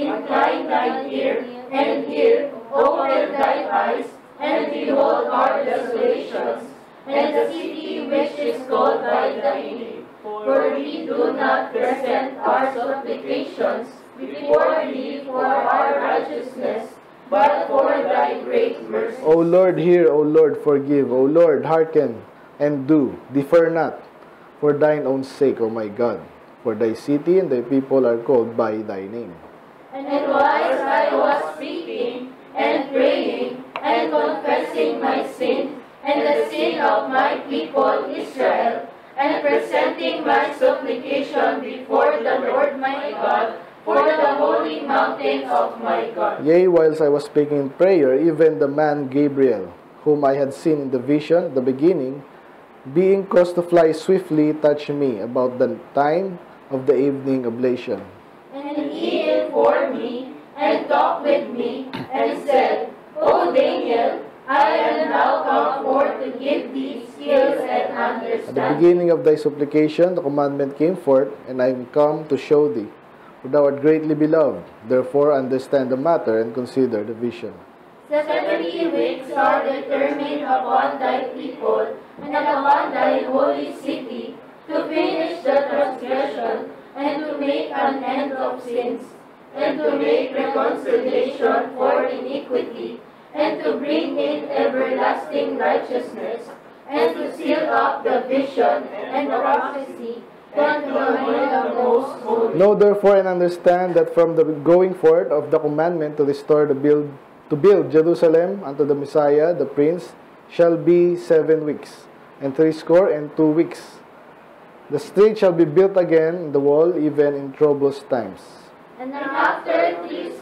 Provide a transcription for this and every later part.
incline thine ear, and hear, open thine eyes, and behold our desolations, and the city which is called by thy name. For we do not present our supplications before thee for our righteousness, but for thy great mercy. O Lord, hear, O Lord, forgive. O Lord, hearken, and do. Defer not, for thine own sake, O my God. For thy city and thy people are called by thy name. And whilst I was speaking, and praying, and confessing my sin, and the sin of my people Israel, and presenting my supplication before the Lord my God, for the holy mountain of my God. Yea, whilst I was speaking in prayer, even the man Gabriel, whom I had seen in the vision at the beginning, being caused to fly swiftly, touched me about the time of the evening oblation. And he informed me, and talked with me, and said, O Daniel, I am now come forth to give thee skills and At the understanding. beginning of thy supplication, the commandment came forth, and I am come to show thee. For thou art greatly beloved, therefore understand the matter and consider the vision. 70 weeks are determined upon thy people, and upon thy holy city, to finish the transgression, and to make an end of sins, and to make reconciliation for iniquity, and to bring in everlasting righteousness, and to seal up the vision and the prophecy, and to anoint the most holy. Know therefore and understand that from the going forth of the commandment to restore to build Jerusalem unto the Messiah, the Prince, shall be 7 weeks, and 62 weeks. The street shall be built again in the wall, even in troublous times. And after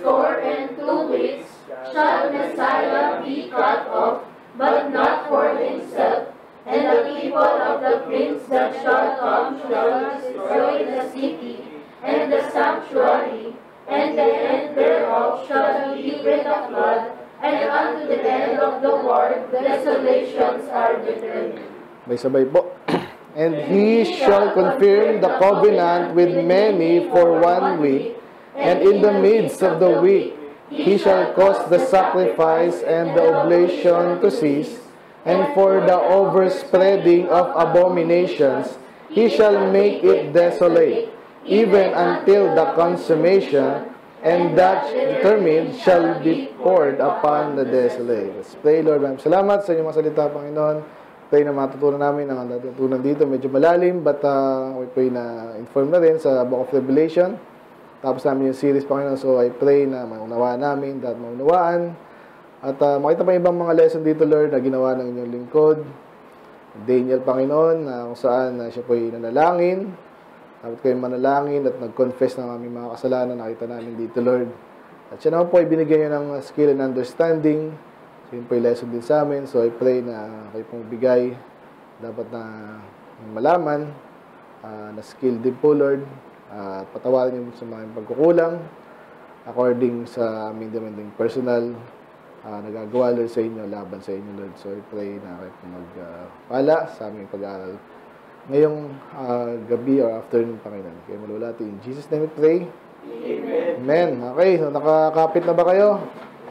62 weeks shall Messiah be cut off, but not for himself. And the people of the prince that shall come shall destroy the city, and the sanctuary, and the end thereof shall be with a flood, and unto the end of the world desolations are determined. May sabay po. And he shall confirm the covenant with many for 1 week, and in the midst of the week he shall cause the sacrifice and the oblation to cease, and for the overspreading of abominations he shall make it desolate, even until the consummation, and that determined shall be poured upon the desolate. Let's pray, Lord. Maraming salamat sa inyong mga salita, Panginoon. Pray na matutunan namin ang natutunan dito. Medyo malalim, but we pray na inform na rin sa Book of Revelation. Tapos namin yung series, Panginoon. So I pray na maunawaan namin, that maunawaan. At makita pa ibang mga lesson dito, Lord, na ginawa ng inyong lingkod. Daniel, Panginoon, na kung saan siya po'y nanalangin. Dapat kayo manalangin at nag-confess ng aming mga kasalanan. Nakita namin dito, Lord. At siya naman po ay binigyan niyo ng skill and understanding. So yun po yung lesson din sa amin. So I pray na kayo pong bigay. Dapat na malaman. Na skill din po, Lord. Patawarin niyo sa mga pagkukulang. According sa aming demanding personal. Nagagawa, Lord, sa inyo, laban sa inyo, Lord. So I pray na kayo pong magpala sa aming pag-aaral ngayong gabi or afternoon, Panginoon. Kaya malulati. In Jesus' name we pray. Amen. Okay, so nakakapit na ba kayo?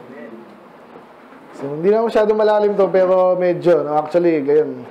So, hindi na masyado malalim to, pero medyo, no? Actually, gayon.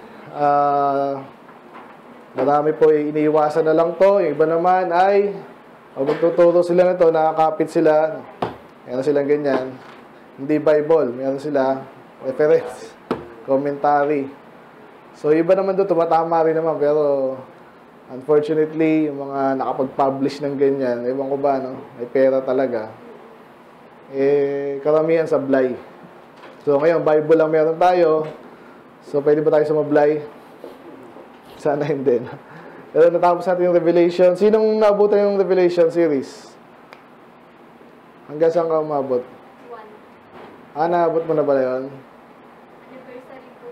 Marami po iniiwasan na lang to. Yung iba naman ay, magtuturo sila na to, nakakapit sila. Meron silang ganyan. Hindi Bible. Meron sila reference, commentary. So, iba naman doon, tumatama rin naman, pero unfortunately, yung mga nakapag-publish ng ganyan, ewan ko ba, no? May pera talaga. Karamihan sablay. So, ngayon, Bible lang meron tayo. So, pwede ba tayo sumablay? Sana hindi. Pero natapos natin yung Revelation. Sinong naabutan yung Revelation series? Hanggang saan ka umabot? 1. Naabot mo na ba yun? Anniversary po.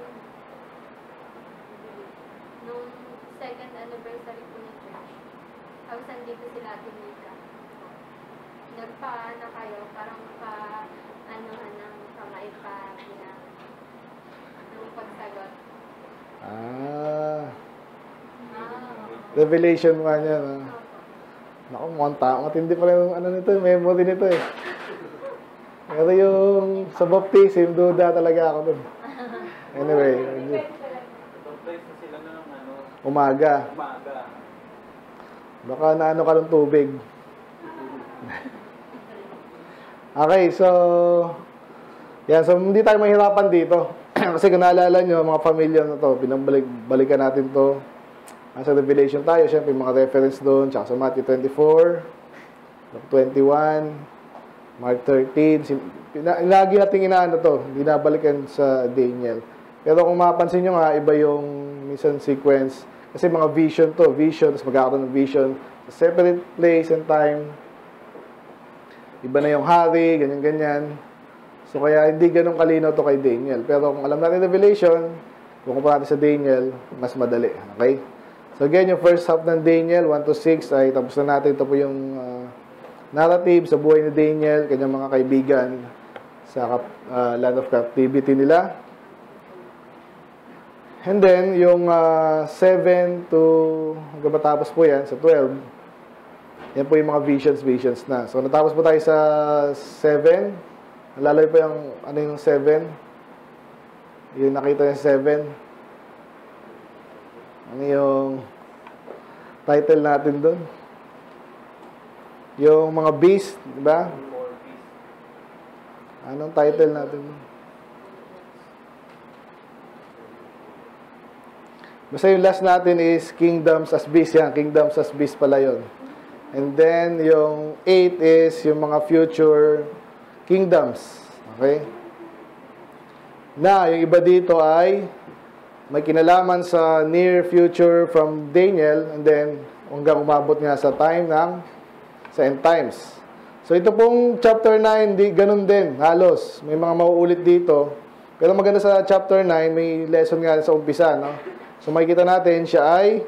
Nung second anniversary po ng church. Tapos nandito sila Ate Mika. Nagpa-ano kayo, parang pa-anuhan ng kamay pa ng pagsagot. Revelation 1 yan. Naku, mukhang tao. Matindi pa rin yung ano nito, memory nito eh. Pero yung sa baptism, duda talaga ako dun. Anyway. Baptize na sila ng ano, Umaga. umaga. Baka naano ka ng tubig. Okay, so yan, so hindi tayo mahirapan dito. Kasi kung naalala nyo, mga pamilya na to, balikan natin to. Sa Revelation tayo, syempre mga reference doon, tsaka sa Matthew 24, Luke 21, Mark 13. Lagi natin inaano to, hindi nabalikan sa Daniel. Pero kung mapansin nyo nga, iba yung mission sequence. Kasi mga vision to, vision, tapos magkakaroon ng vision sa separate place and time. Iba na yung hari, ganyan-ganyan. So, kaya hindi ganun kalinaw to kay Daniel. Pero kung alam natin Revelation, kung kumpara natin sa Daniel, mas madali. Okay? So, again, yung first half ng Daniel, 1 to 6, ay tapos na natin. Ito po yung narrative sa buhay ni Daniel, kanyang mga kaibigan sa land of captivity nila. And then, yung 7 to, hanggang matapos po yan, sa 12, yan po yung mga visions na. So, natapos po tayo sa 7. Nalalay po yung, ano yung 7? Yung nakita yung 7. Ano yung title natin doon? Yung mga beast, di ba? Anong title natin doon? Basta yung last natin is Kingdoms as Beast. Yan, Kingdoms as Beast pala yun. And then, yung 8 is yung mga future kingdoms. Okay? Na, yung iba dito ay may kinalaman sa near future from Daniel and then hanggang umabot nga sa time ng sa end times. So, ito pong chapter 9, ganun din, halos. May mga mauulit dito. Pero maganda sa chapter 9, may lesson nga sa umpisa, no? So, makikita natin, siya ay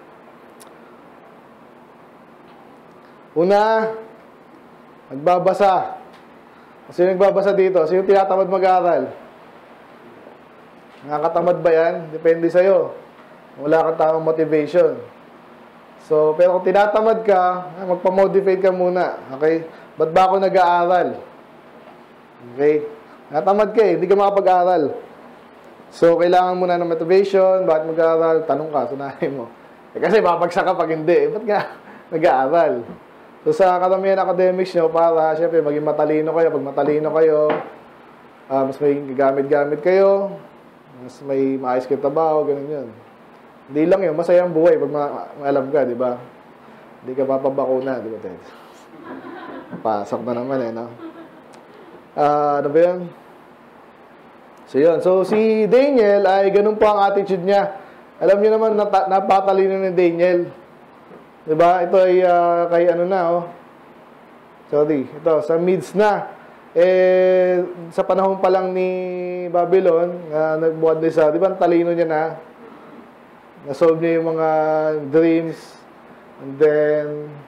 una, nagbabasa. Sino nagbabasa dito? Sino tinatamad mag-aaral? Nakakatamad ba yan? Depende sa'yo. Wala kang tamang motivation. So, pero kung tinatamad ka, magpa-motivate ka muna. Okay? Ba't ba ako nag-aaral? Okay? Natamad ka eh, hindi ka makapag-aaral. So, kailangan muna ng motivation. Bakit mag-aaral? Tanong ka, sunahin mo. Kasi babagsak ka pag hindi. Ba't nga nag-aaral? So, sa karamihan academics nyo, para, syempre, maging matalino kayo. Pag matalino kayo, mas may gamit-gamit kayo, mas may maayos kayo trabaho, ganun yun. Hindi lang yun, masaya ang buhay pag alam ka, di ba? Hindi ka papabakuna, di ba, Ted? Pasok na naman eh, no? Ano ba yun? So, yun. So, si Daniel ay ganun po ang attitude niya. Alam niyo naman, napatalino ni Daniel. Diba? Ito ay kay ano na, oh. Sorry. Ito, sa Medes na. Sa panahon pa lang ni Babylon, nagbuhat din sa, di ba, talino niya na. Nasolve niya yung mga dreams, and then,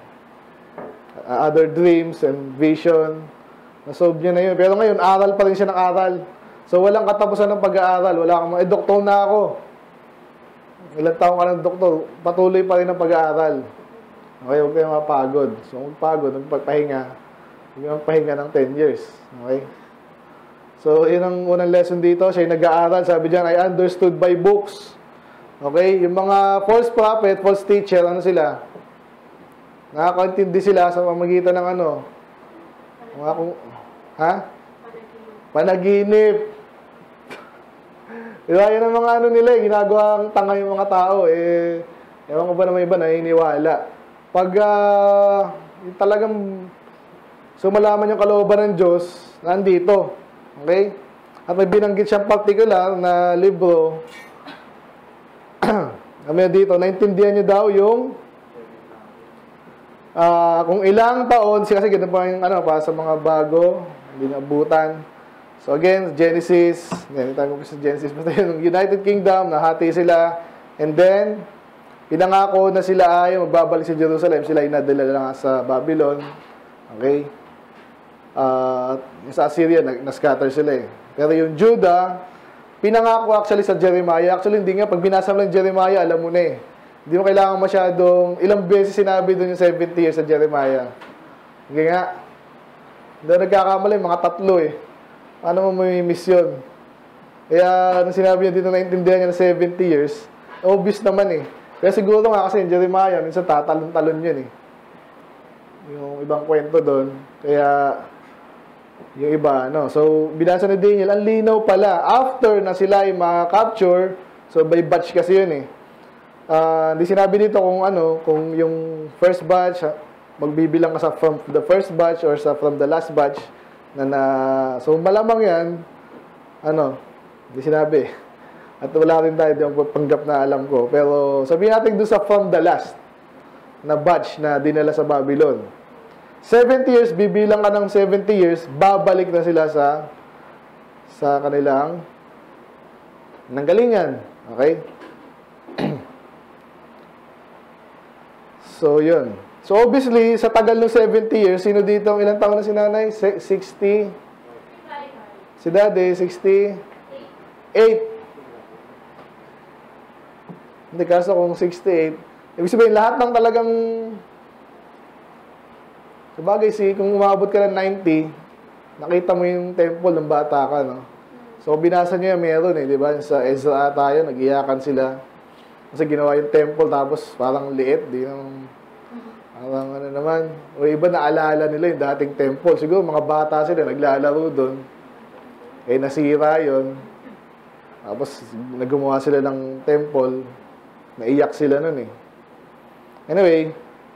other dreams and vision. Nasolve niya na yun. Pero ngayon, aral pa rin siya ng aral. So, walang katapusan ng pag-aaral. Wala kang doktor na ako. Ilang taong ka ng doktor, patuloy pa rin ang pag-aaral. Okay, huwag kayong mapagod. So, magpagod, magpahinga. Huwag magpahinga ng 10 years. Okay? So, yun ang unang lesson dito. Siya yung nag-aaral. Sabi diyan, I understood by books. Okay? Yung mga false prophet, false teacher, ano sila? Nakakaintindi sila sa pamagitan ng ano? Panaginip. Diba? Yan ang mga ano nila, ginagawang tanga yung mga tao. Ewan ko ba naman iba, naniniwala. Pag talagang sumalaman yung kalooban ng Diyos, nandito. Okay? At may binanggit siyang particular na libro. Kami dito, naintindihan niyo daw yung kung ilang taon, kasi ganun pa yung para sa mga bago, hindi naabutan. So again, Genesis, tayo sa Genesis, basta yung United Kingdom, nahati sila, and then, pinangako na sila ay magbabalik sa Jerusalem, sila inadala lang sa Babylon, okay? Sa Assyria, na-scatter sila eh. Pero yung Judah, pinangako actually sa Jeremiah, actually hindi nga, pag binasa mo lang Jeremiah, alam mo na eh. Hindi mo kailangan masyadong, ilang beses sinabi doon yung 70 years sa Jeremiah. Hindi nga. Doon nagkakamali, mga 3 eh. Paano mo may-miss yun? Kaya, nung sinabi niya dito, naintindihan niya na 70 years, obvious naman eh. Kaya siguro nga kasi yung Jeremiah, minsan tatalon-talon yun eh. Yung ibang kwento doon. Kaya, yung iba, no? So, binasa ni Daniel, ang linaw pala. After na sila ay ma-capture, so by batch kasi yun eh. Hindi sinabi dito kung ano, kung yung first batch, magbibilang ka sa from the first batch or sa from the last batch so malamang yan, ano, hindi sinabi. At wala rin tayo yung panggap na alam ko. Pero sabihin natin doon sa from the last na batch na dinala sa Babylon. 70 years, bibilang ka ng 70 years, babalik na sila sa kanilang nanggalingan. Okay? So, yun. So, obviously, sa tagal ng 70 years, sino dito ang ilang taon na si nanay? 60? Si daddy, 68? Hindi, kaso kung 68, ibig sabihin, lahat ng talagang sabagay, kung umabot ka ng 90, nakita mo yung temple ng bata ka, no? So, binasa niyo yan, meron eh, di ba? Sa Ezra tayo, nag-iyakan sila. Kasi ginawa yung temple, tapos parang liit, di yung parang ano naman. O iba naalala nila yung dating temple. Siguro mga bata sila, naglalaro doon. Eh, nasira yun. Tapos, naggumawa sila ng temple. Naiyak sila nun eh. Anyway,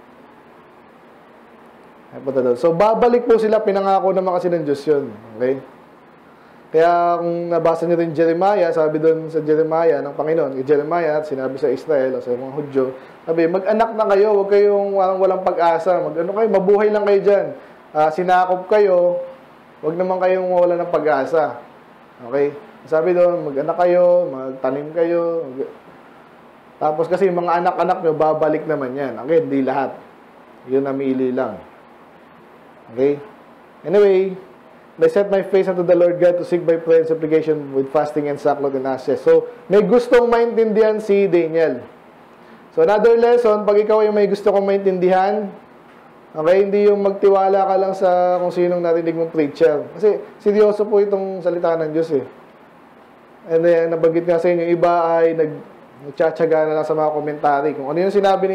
so, babalik po sila, pinangako naman kasi ng Diyos yun. Okay? Kaya kung nabasa niyo rin Jeremiah, sabi doon sa Jeremiah ng Panginoon, Jeremiah, sinabi sa Israel o sa mga Hudyo, sabi, mag-anak na kayo, huwag kayong walang pag-asa, mabuhay lang kayo dyan. Sinakop kayo, huwag naman kayong wala ng pag-asa. Okay? Sabi doon, mag-anak kayo, magtanim kayo. Tapos kasi yung mga anak-anak nyo, babalik naman yan. Okay, hindi lahat. Yun namili lang. Okay? Anyway, I set my face unto the Lord God to seek by prayer and supplication with fasting and sackcloth and ashes. So, may gustong maintindihan si Daniel. So, another lesson, pag ikaw ay may gusto kong maintindihan, okay, hindi yung magtiwala ka lang sa kung sinong narinig mong preacher. Kasi, seryoso po itong salita ng Diyos eh. And then, nabanggit nga sa inyo, iba ay nagtsatsaga na lang sa mga komentary. Kung ano yung sinabi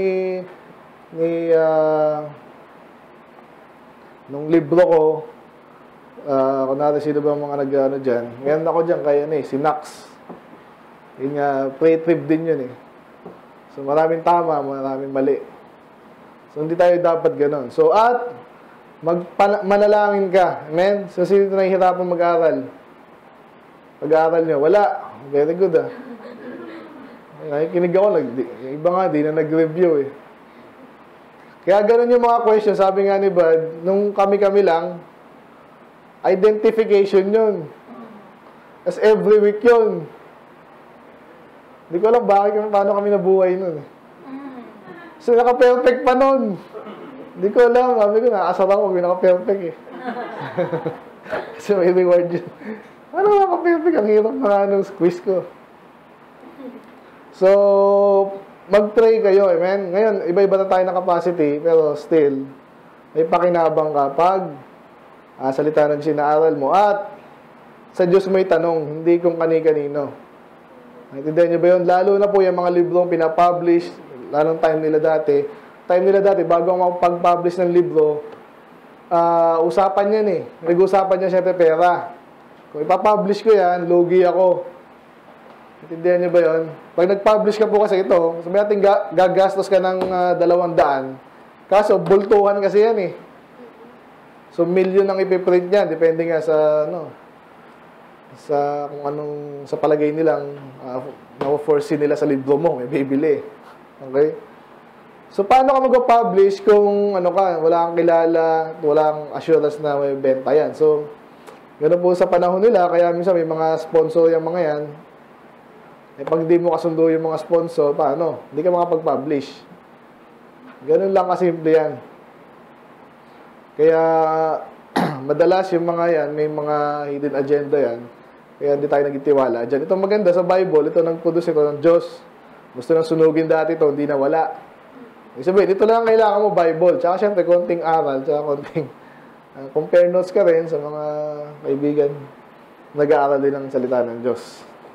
nung libro ko, kung natin sino ba mga nag-ano dyan. Ngayon ako dyan kaya si Nax. Yun nga, pre-trip din yun eh. So maraming tama, maraming mali. So hindi tayo dapat ganon. So at manalangin ka. Amen? So sino ito nahihirapan mag-aral? Pag-aaral nyo, wala. Very good ah. Nakikinig ako, yung iba nga, di na nag-review eh. Kaya ganon yung mga questions. Sabi nga ni Bud, nung kami-kami lang, identification yun. As every week yun. Hindi ko alam paano kami nabuhay nun. So, naka-perfect pa nun. Hindi ko alam. Sabi ko, naasar ako, naka-perfect eh. Kasi may reward yun. Ano naka-perfect? Ang hirap na ng quiz ko. So, mag-try kayo. Amen? Ngayon, iba-iba na tayo ng capacity, pero still, may pakinabang ka pag salita ng sinaaral mo. At sa Diyos may tanong, hindi kung kani-kanino. Naintindihan niyo ba yun? Lalo na po yung mga librong pinapublish, lalong time nila dati, bago ang pag-publish ng libro, usapan yan eh. Nag-usapan niya siyempre pera. Kung ipapublish ko yan, lugi ako. Naintindihan niyo ba yun? Pag nag-publish ka po kasi ito, sabi natin gagastos ka ng 200, kaso bultuhan kasi yan eh. So, million ang ipiprint niya. Depende nga sa, sa kung anong, sa palagay nilang, na-foresee nila sa libro mo, may bibili. Okay? So, paano ka mag-publish kung, wala kang kilala, walang assurance na may benta yan. So, ganoon po sa panahon nila, kaya minsan may mga sponsor yung mga yan. Eh, pag di mo kasundo yung mga sponsor, paano? Hindi ka makapag-publish. Ganun lang kasimple yan. Kaya, madalas yung mga yan, may mga hidden agenda yan. Kaya hindi tayo nagtitiwala dyan. Ito maganda sa Bible, ito nag-produce ito ng Diyos. Gusto nang sunugin dati to, hindi na wala. Ibig sabihin, dito lang kailangan mo Bible. Tsaka syempre, konting aral, tsaka konting compare notes ka rin sa mga kaibigan nag-aaral din ng salita ng Diyos.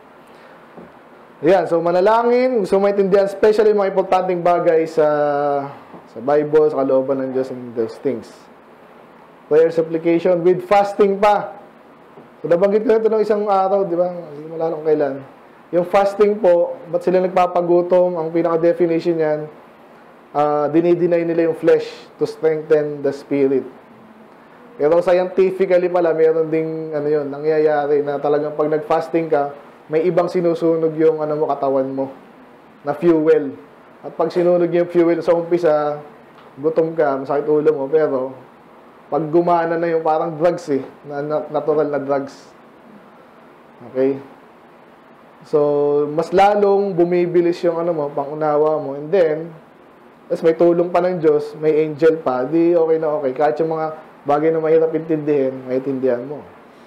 Ayan, so manalangin, gusto maintindihan, especially mga importanteng bagay sa Bible, sa kalooban ng Diyos and those things. Prayer supplication with fasting pa. So, nabanggit ko na ito ng isang araw, di ba? Hindi ko malala kung kailan. Yung fasting po, ba't sila nagpapagutom? Ang pinaka-definition yan, dinideny nila yung flesh to strengthen the spirit. Pero scientifically pala, meron ding nangyayari na talagang pag nag-fasting ka, may ibang sinusunog yung katawan mo na fuel. At pag sinunog yung fuel sa umpisa, gutom ka, masakit ulo mo, pero pag gumana na yung parang drugs natural na drugs. Okay? So, mas lalong bumibilis yung pangunawa mo. And then, tapos may tulong pa ng Diyos, may angel pa, di okay na okay. Kahit yung mga bagay na mahirap intindihin, maintindihan mo.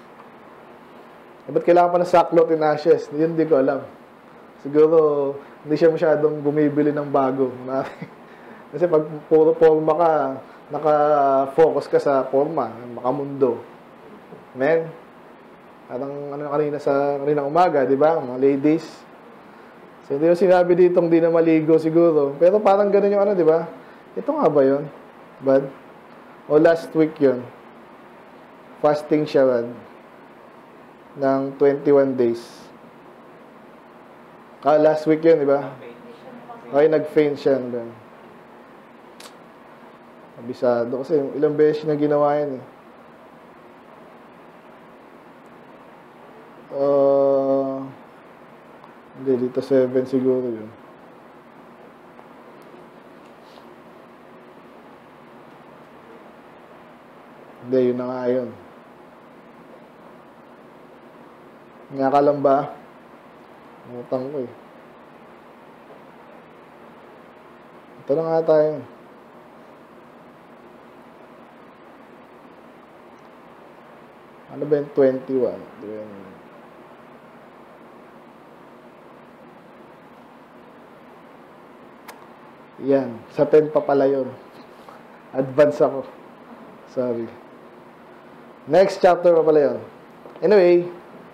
Ba't kailangan pa ng sackcloth and ashes? Yun di ko alam. Siguro, hindi siya masyadong bumibili ng bago. Kasi pag puro forma ka, naka-focus ka sa forma, makamundo. Amen? Parang kanina umaga, di ba? Mga ladies. So, hindi yung sinabi dito, hindi na maligo siguro. Pero parang ganun yung di ba? Ito nga ba yun? Bad? O last week yun. Fasting siya, bad? Ng 21 days. Last week yun, di ba? Okay, nag-faint siya. Abisado kasi ilang beses na ginawa yan hindi, dito 7 siguro yun. Hindi, yun na nga yun. Nga ka lang ba? Umutang ko Ito na nga tayo. Ano ba yung 21? Yan. Sa 10 pa pala yun. Advance ako. Sorry. Next chapter pa pala yun. Anyway,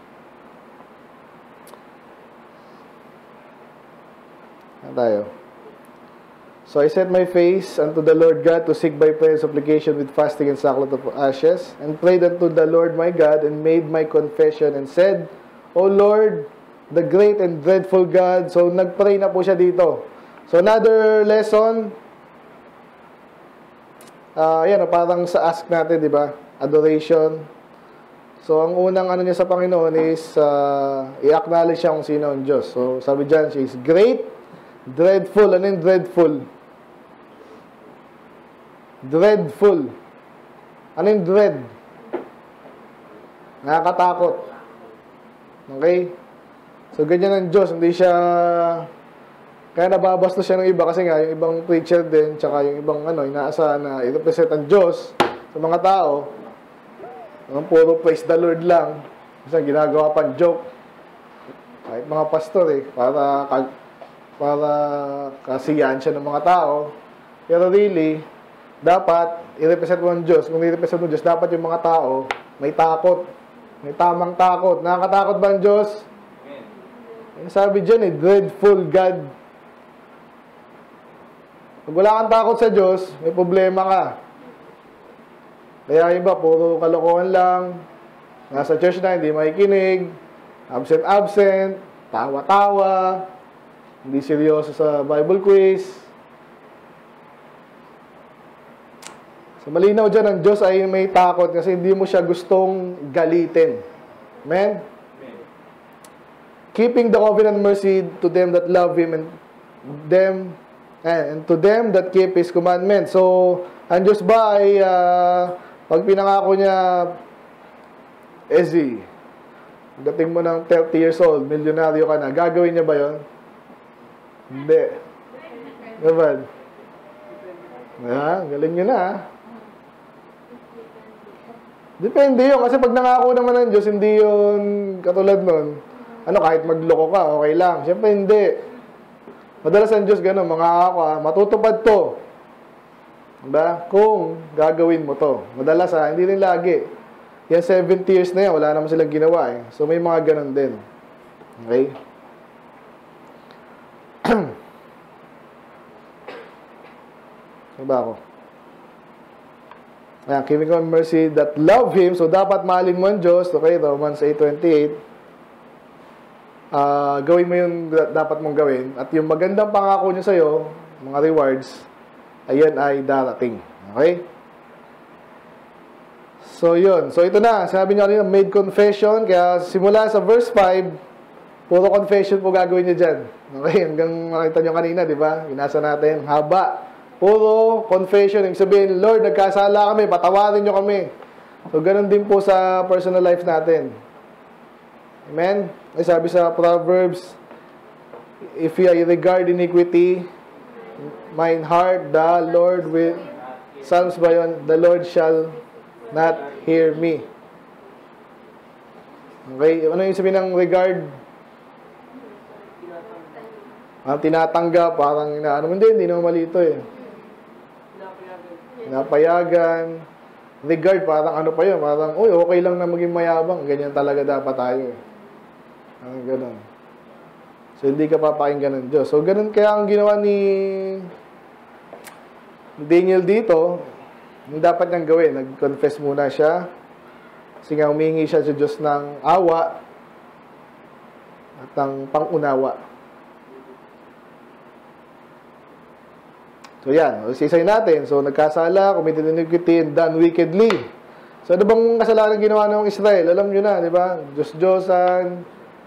tayo. So I set my face unto the Lord God to seek by prayer and supplication with fasting and sackcloth of ashes, and prayed unto the Lord my God, and made my confession, and said, O Lord, the great and dreadful God. So nagpray na po siya dito. So another lesson, parang sa ask natin, di ba? Adoration. So ang unang niya sa Panginoon is i-acknowledge siya kung sino ang Diyos. So sabi dyan, she is great, dreadful. Ano yung dreadful? Dreadful. Ano yung dread? Nakakatakot. Okay? So, ganyan ang Diyos. Hindi siya... Kaya nababastos siya ng iba kasi nga, yung ibang preacher din, tsaka yung ibang inaasahan na i-represent ang Diyos sa mga tao. Ang puro praise the Lord lang. Kasi ginagawa pang joke. Kahit mga pastor para kasiyahan siya ng mga tao. Pero really, dapat i-represent mo ang Diyos. Kung i-represent mo ang Diyos, dapat yung mga tao may takot. May tamang takot. Nakakatakot ba ang Diyos? Yung sabi dyan dreadful God. Pag wala kang takot sa Diyos, may problema ka. Kaya iba, puro kalokohan lang. Nasa church na, hindi makikinig. Absent, tawa-tawa. Hindi seryoso sa Bible quiz. So, malinaw dyan, ang Diyos ay may takot kasi hindi mo siya gustong galitin. Amen? Keeping the covenant mercy to them that love Him and to them that keep His commandments. So, ang Diyos ba ay pag pinangako niya, Ezzy, dating mo ng 30 years old, milyonaryo ka na, gagawin niya ba yon? Hindi. Diba? Galing nyo na. Depende yun. Kasi pag nangako naman ng Diyos, hindi yun katulad nun. Kahit magloko ka, okay lang. Siyempre, hindi. Madalas ang Diyos ganun, mga ako, matutupad to. Diba? Kung gagawin mo to. Madalas hindi rin lagi. Yan 70 years na yan, wala naman silang ginawa eh. So may mga ganun din. Okay? Diba ako? Ayan, giving on mercy that love Him. So dapat mahalin mo ang Diyos. Okay, Romans 8:28. Gawin mo yung dapat mong gawin. At yung magandang pangako niya sa'yo, mga rewards, ayan ay darating. Okay? So, yun. So, ito na. Sabi niyo kanina, made confession. Kaya, simula sa verse 5, puro confession po gagawin niyo dyan. Okay? Hanggang makita niyo kanina, di ba? Binasa natin. Haba. Puro confession. Ibig sabihin, Lord, nagkasala kami. Patawarin niyo kami. So, ganun din po sa personal life natin. Amen? Ay, sabi sa Proverbs, if you regard iniquity, mine heart, the Lord will, Psalms ba yun? The Lord shall not hear me. Okay? Ano yung sabihin ng regard? Tinatanggap, parang inaano. Hindi naman mali ito eh. Pinapayagan. Regard, parang ano pa yun? Parang, uy, okay lang na maging mayabang. Ganyan talaga dapat tayo eh. Ganun. So, hindi ka papakinggan ng Diyos. So, ganun kaya ang ginawa ni Daniel dito, yung dapat niyang gawin, nag-confess muna siya. Kasi nga, humingi siya sa Diyos ng awa at ng pangunawa. So, yan. Isisay natin. So, nagkasala, committed iniquity, and done wickedly. So, ano bang kasalanan ginawa ng Israel? Alam nyo na, di ba? Diyos-Diyosan,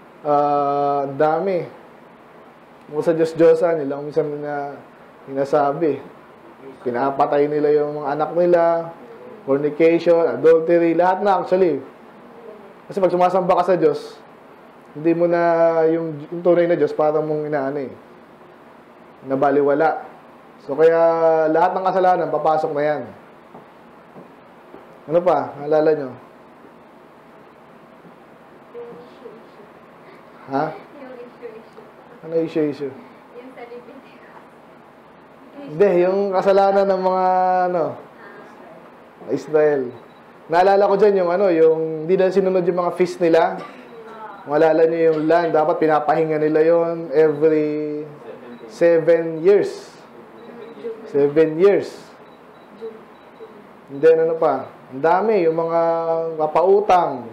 dami. Kung sa Diyos-Diyosan, nilang minsan na hinasabi. Pinapatay nila yung mga anak nila, fornication, adultery, lahat na actually. Kasi pag sumasamba ka sa Diyos, hindi mo na yung tunay na Diyos parang mong inaano eh. Nabaliwala. So kaya lahat ng kasalanan, papasok na yan. Ano pa? Naalala nyo? Ha? Yung issue. Ano issue? Yung sa Leviticus. Hindi, yung kasalanan ng mga Israel. Naalala ko dyan yung yung hindi na sinunod yung mga feast nila. Maalala nyo yung land, dapat pinapahinga nila yon every 7 years. 7 years. And then ano pa? Ang dami, yung mga papautang.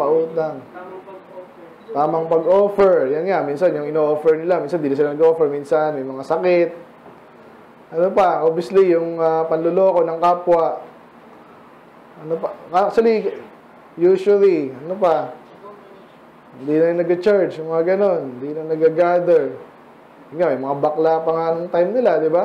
Tamang pag-offer. Yan nga, minsan yung ino-offer nila, minsan hindi sila nag-offer, minsan may mga sakit. Ano pa? Obviously, yung panluloko ng kapwa. Ano pa? Actually, usually, ano pa? Hindi na nag-church, mga ganon. Hindi na nag-gather. Yan nga, may mga bakla pa nga ng time nila, di ba?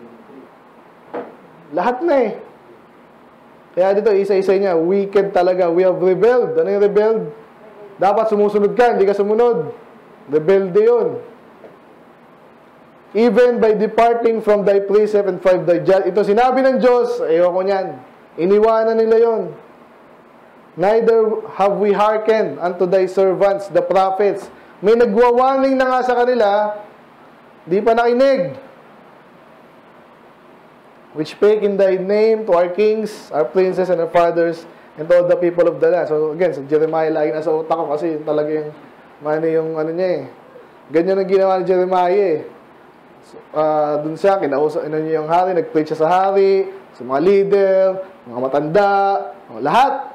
Lahat na eh. Kaya dito, isa-isa niya, wicked talaga. We have rebelled. Ano yung rebelled? Dapat sumusunod ka, hindi ka sumunod. Rebelde yun. Even by departing from thy precept and from thy judgment. Ito sinabi ng Diyos, ayoko niyan. Iniwanan nila yon. Neither have we hearkened unto thy servants, the prophets. May nagwa-warning na nga sa kanila, di pa nakinig. Which spake in thy name to our kings, our princes, and our fathers, and to all the people of the land. So again, sa Jeremiah lagi nasa utak ko kasi yun talaga yung ano niya eh. Ganyan ang ginawa ni Jeremiah eh. So, dun siya, kinausap niya yung hari, nag-preach siya sa hari, sa mga leader, mga matanda, lahat.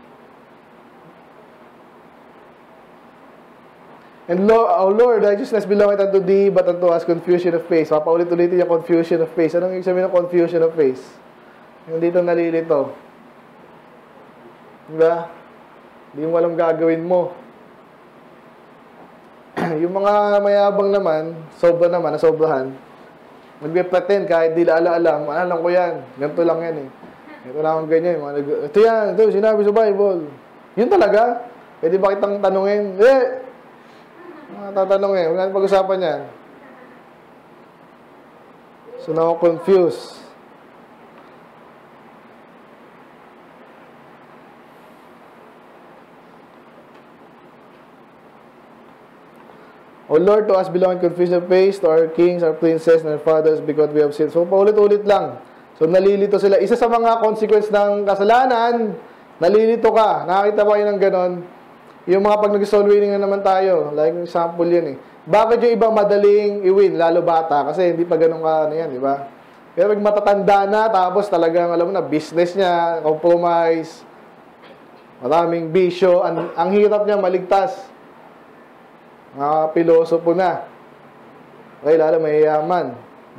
And Lord, righteousness belongeth unto thee, but unto us confusion of face. Papaulit-ulitin yung confusion of face. Anong ibig sabihin ng confusion of face? Yung dito nalilito. Diba? Hindi mo alam gagawin mo. Yung mga mayabang naman, nasobrahan, magbe-pretend kahit di alam ko yan. Ganito lang yan eh. Ito lang ang ganyan. Ito sinabi sa Bible. Yun talaga. Pwede ba kitang tanungin? Tatanong huwag natin pag-usapan yan. So now confused. O Lord, to us belong confusion of face, to our kings, our princes, and our fathers, because we have sinned. So, paulit-ulit lang. So, nalilito sila. Isa sa mga consequence ng kasalanan, nalilito ka. Nakakita ba kayo ng ganon? Yung mga pag nag-soul winning na naman tayo, like example yun eh. Bakit yung iba madaling i-win, lalo bata? Kasi hindi pa ganun ka, ano yan, di ba? Pero pag matatanda na, tapos talagang, alam mo na, business niya, compromise, maraming bisyo, ang hirap niya maligtas. Mga pilosopo na. Okay, lalo mayayaman.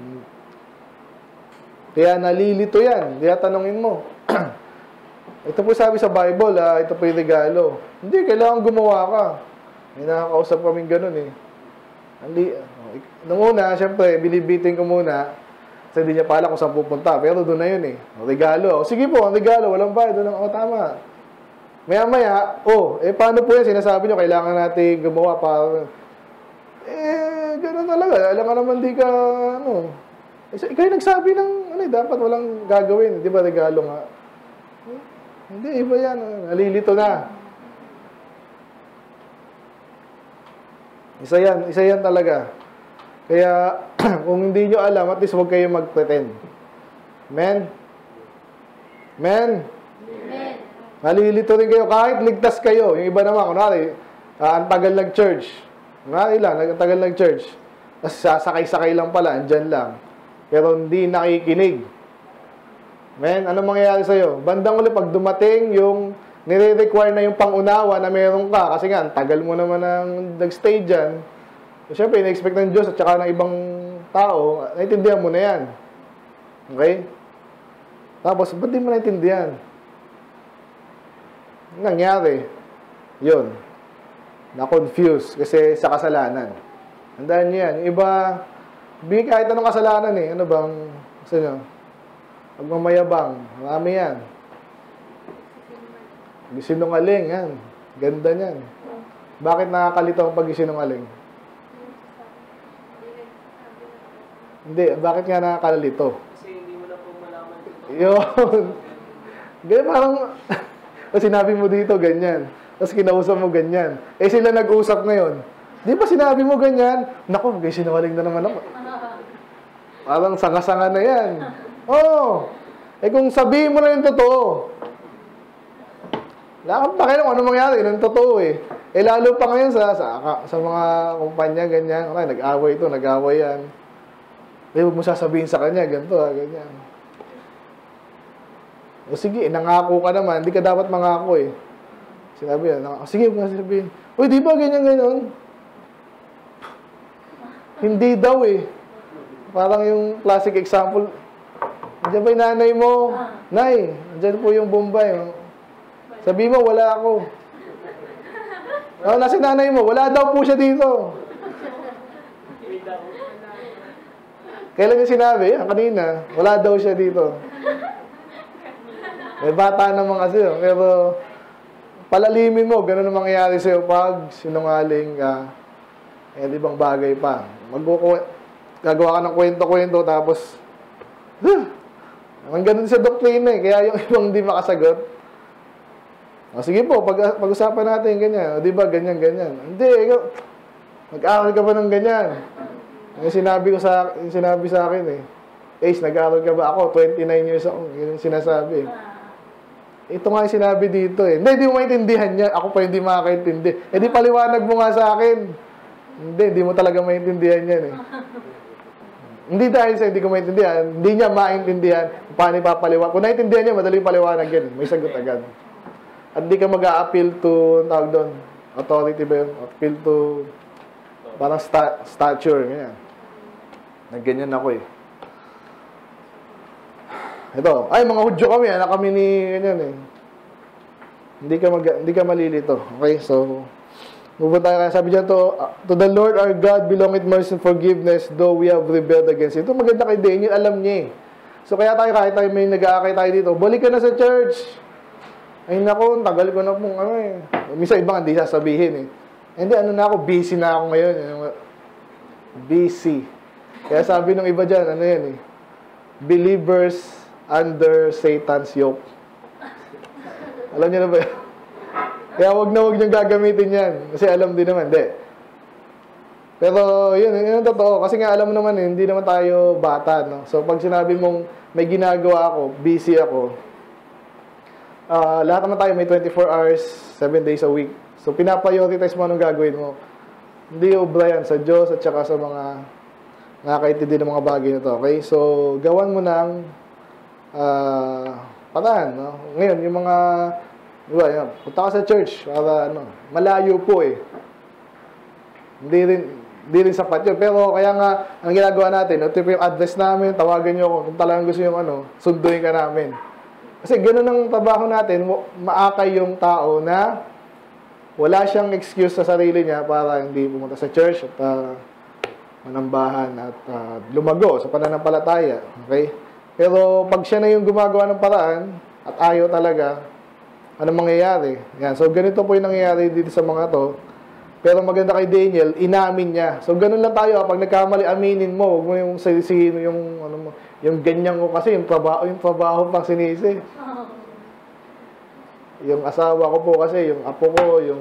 Kaya nalilito yan. Kaya tanongin mo. Ito po sabi sa Bible, ito po yung regalo. Hindi, kailangan gumawa ka. May nakakausap kaming ganun eh. Nung una, syempre, binibiting ko muna. Kasi hindi niya pala kung saan pupunta. Pero doon na yun eh. Regalo. Sige po, ang regalo. Walang bayad. Tama. Maya-maya, paano po yan? Sinasabi nyo, kailangan natin gumawa para... Gano'n talaga. Alam ka naman, di ka, ikaw yung nagsabi ng, dapat walang gagawin. Di ba, regalo nga? Hindi, iba yan. Nalilito na. Isa yan talaga. Kaya, kung hindi nyo alam, at least huwag kayo mag-pretend. Amen? Amen? Amen. Nalilito rin kayo, kahit ligtas kayo. Yung iba naman, kunwari, ang tagal nag-church. Kunwari lang, ang tagal nag-church. Tapos sasakay-sakay lang pala, andyan lang. Pero hindi nakikinig. Men, anong mangyayari sa'yo? Bandang uli, pag dumating yung nire-require na yung pangunawa na meron ka, kasi nga, ang tagal mo naman ang nag-stay dyan. So, syempre, ina-expect ng Diyos at saka ng ibang tao, naintindihan mo na yan. Okay? Tapos, ba't di mo naintindihan? Nangyari, yun, na-confuse kasi sa kasalanan. Handaan nyo yan. Yung iba, kahit anong kasalanan eh. Ano bang, gusto nyo? Pagmamayabang, marami yan. Sinungaling, yan. Ganda niyan. Bakit nakakalito ang pag-sinungaling? Hindi, bakit nga nakakalito? Kasi hindi mo na po malaman ito. Yun. Ganyan parang... sinabi mo dito, ganyan. Tapos kinausap mo, ganyan. Sila nag-usap ngayon. Di ba sinabi mo ganyan? Naku, sinungaling na naman ako. Parang sanga-sanga na yan. Kung sabihin mo na yung totoo, lakad pa kayo ano mangyari, yung totoo eh. Lalo pa ngayon sa mga kumpanya, ganyan. Okay, nag-away ito, nag-away yan. Huwag mo sasabihin sa kanya, ganito, ganyan. O sige, nangako ka naman, hindi ka dapat mangako eh. Sinabi yan, sige, huwag nga sabihin. Uy, di ba ganyan-ganyan? Hindi daw eh. Parang yung classic example, nandiyan ba yung nanay mo? Nay, nandiyan po yung Bombay. Sabi mo, wala ako. Nasa nanay mo, wala daw po siya dito. Kailan yung sinabi? Kanina, wala daw siya dito. May bata naman kasi, pero palalimin mo, ganun ang mangyayari sa'yo pag sinungaling ka. Ibang bagay pa. Gagawa ka ng kwento-kwento, tapos, ang ganun sa doktrina eh, kaya yung ibang hindi makasagot. Sige po, pag-usapan natin ganyan. Di ba, ganyan-ganyan. Hindi, nag-aaral ka ba ng ganyan? Yung sinabi sa akin eh. Ace, nag-aaral ka ba? Ako, 29 years old. Yung sinasabi. Ito nga yung sinabi dito eh. Hindi mo maintindihan niya. Ako pa hindi makakaintindi. Di paliwanag mo nga sa akin. Hindi mo talaga maintindihan yan eh. Hindi dahil sa hindi ko maintindihan, hindi niya maintindihan paano ipapaliwanag. Kung naintindihan niya, madaling paliwanag yan. May sagot agad. At di ka mag-a-appeal to, tawag doon, authority ba yun? Appeal to, parang stature. Ganyan. Nagganyan ako eh. Ito, mga Hudyo kami, anak kami ni ganyan eh. Hindi ka malilito. Okay, so move tayo. Sabi diyan to the Lord our God belongeth mercy and forgiveness, though we have rebelled against Him. Ito maganda kay Daniel, alam niya eh. So kaya kahit tayo may nag-aakay tayo dito, balik ka na sa church. Ay nako, tagal ko na pong eh. Minsan ibang hindi sasabihin eh. Hindi, busy na ako ngayon. Busy. Kaya sabi ng iba dyan, yan eh. Believers under Satan's yoke. Alam niyo na ba yun? Kaya wag niyong gagamitin yan. Kasi alam din naman, hindi. Pero yun ang totoo. Kasi nga alam mo naman, hindi naman tayo bata, no? So pag sinabi mong may ginagawa ako, busy ako, lahat naman tayo may 24 hours, 7 days a week. So pinaprioritize mo anong gagawin mo. Hindi obra yan sa Diyos at saka sa mga nakakaintindi ng mga bagay na to. Okay? So gawan mo ng paraan, no? Ngayon, yung mga, diba, yun, punta ka sa church para, malayo po eh. Hindi rin sapat yun. Pero kaya nga, ang ginagawa natin, ito po yung address namin, tawagan nyo ako kung talagang gusto yung sunduin ka namin. Kasi ganoon ang trabaho natin, maakay yung tao na wala siyang excuse sa sarili niya para hindi pumunta sa church at manambahan at lumago sa pananampalataya. Okay? Pero pag siya na yung gumagawa ng paraan at ayaw talaga, anong mangyayari? Yan. So, ganito po yung nangyayari dito sa mga to. Pero maganda kay Daniel, inamin niya. So, ganun lang tayo. Pag nagkamali, aminin mo. Huwag mo yung sino yung ganyan ko kasi, yung trabaho pang sinisi. Yung asawa ko po kasi, yung apo ko, yung...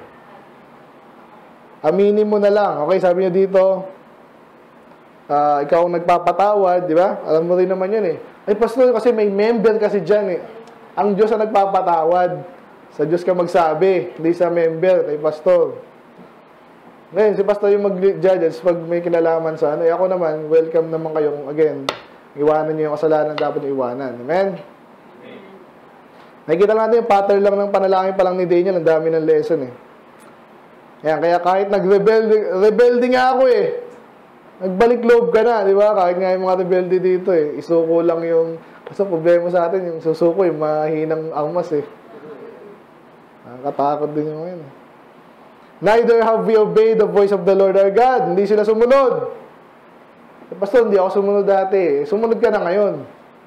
Aminin mo na lang. Okay, sabi niya dito, ikaw ang nagpapatawad, di ba? Alam mo rin naman yun eh. Ay, pastor, kasi may member kasi dyan eh. Ang Diyos ang nagpapatawad. Sa Diyos ka magsabi, hindi sa member, kay pastor. Ngayon, si pastor yung mag-judge pag may kinalaman sa ano. Ako naman, welcome naman kayong, again, iwanan niyo yung kasalanan dapat iwanan. Amen? Nakikita natin yung pattern lang ng panalangin pa lang ni Daniel, ang dami ng lesson eh. Yan, kaya kahit rebelde nga ako eh. Nagbalik loob ka na, di ba? Kahit nga yung mga rebelde dito eh. Isuko lang yung, kasi problema sa atin, yung susuko, yung mahinang angmas eh. Nakakatakot din yung yun. Neither have we obeyed the voice of the Lord our God. Hindi sila sumunod. Pastor, hindi ako sumunod dati. Sumunod ka na ngayon.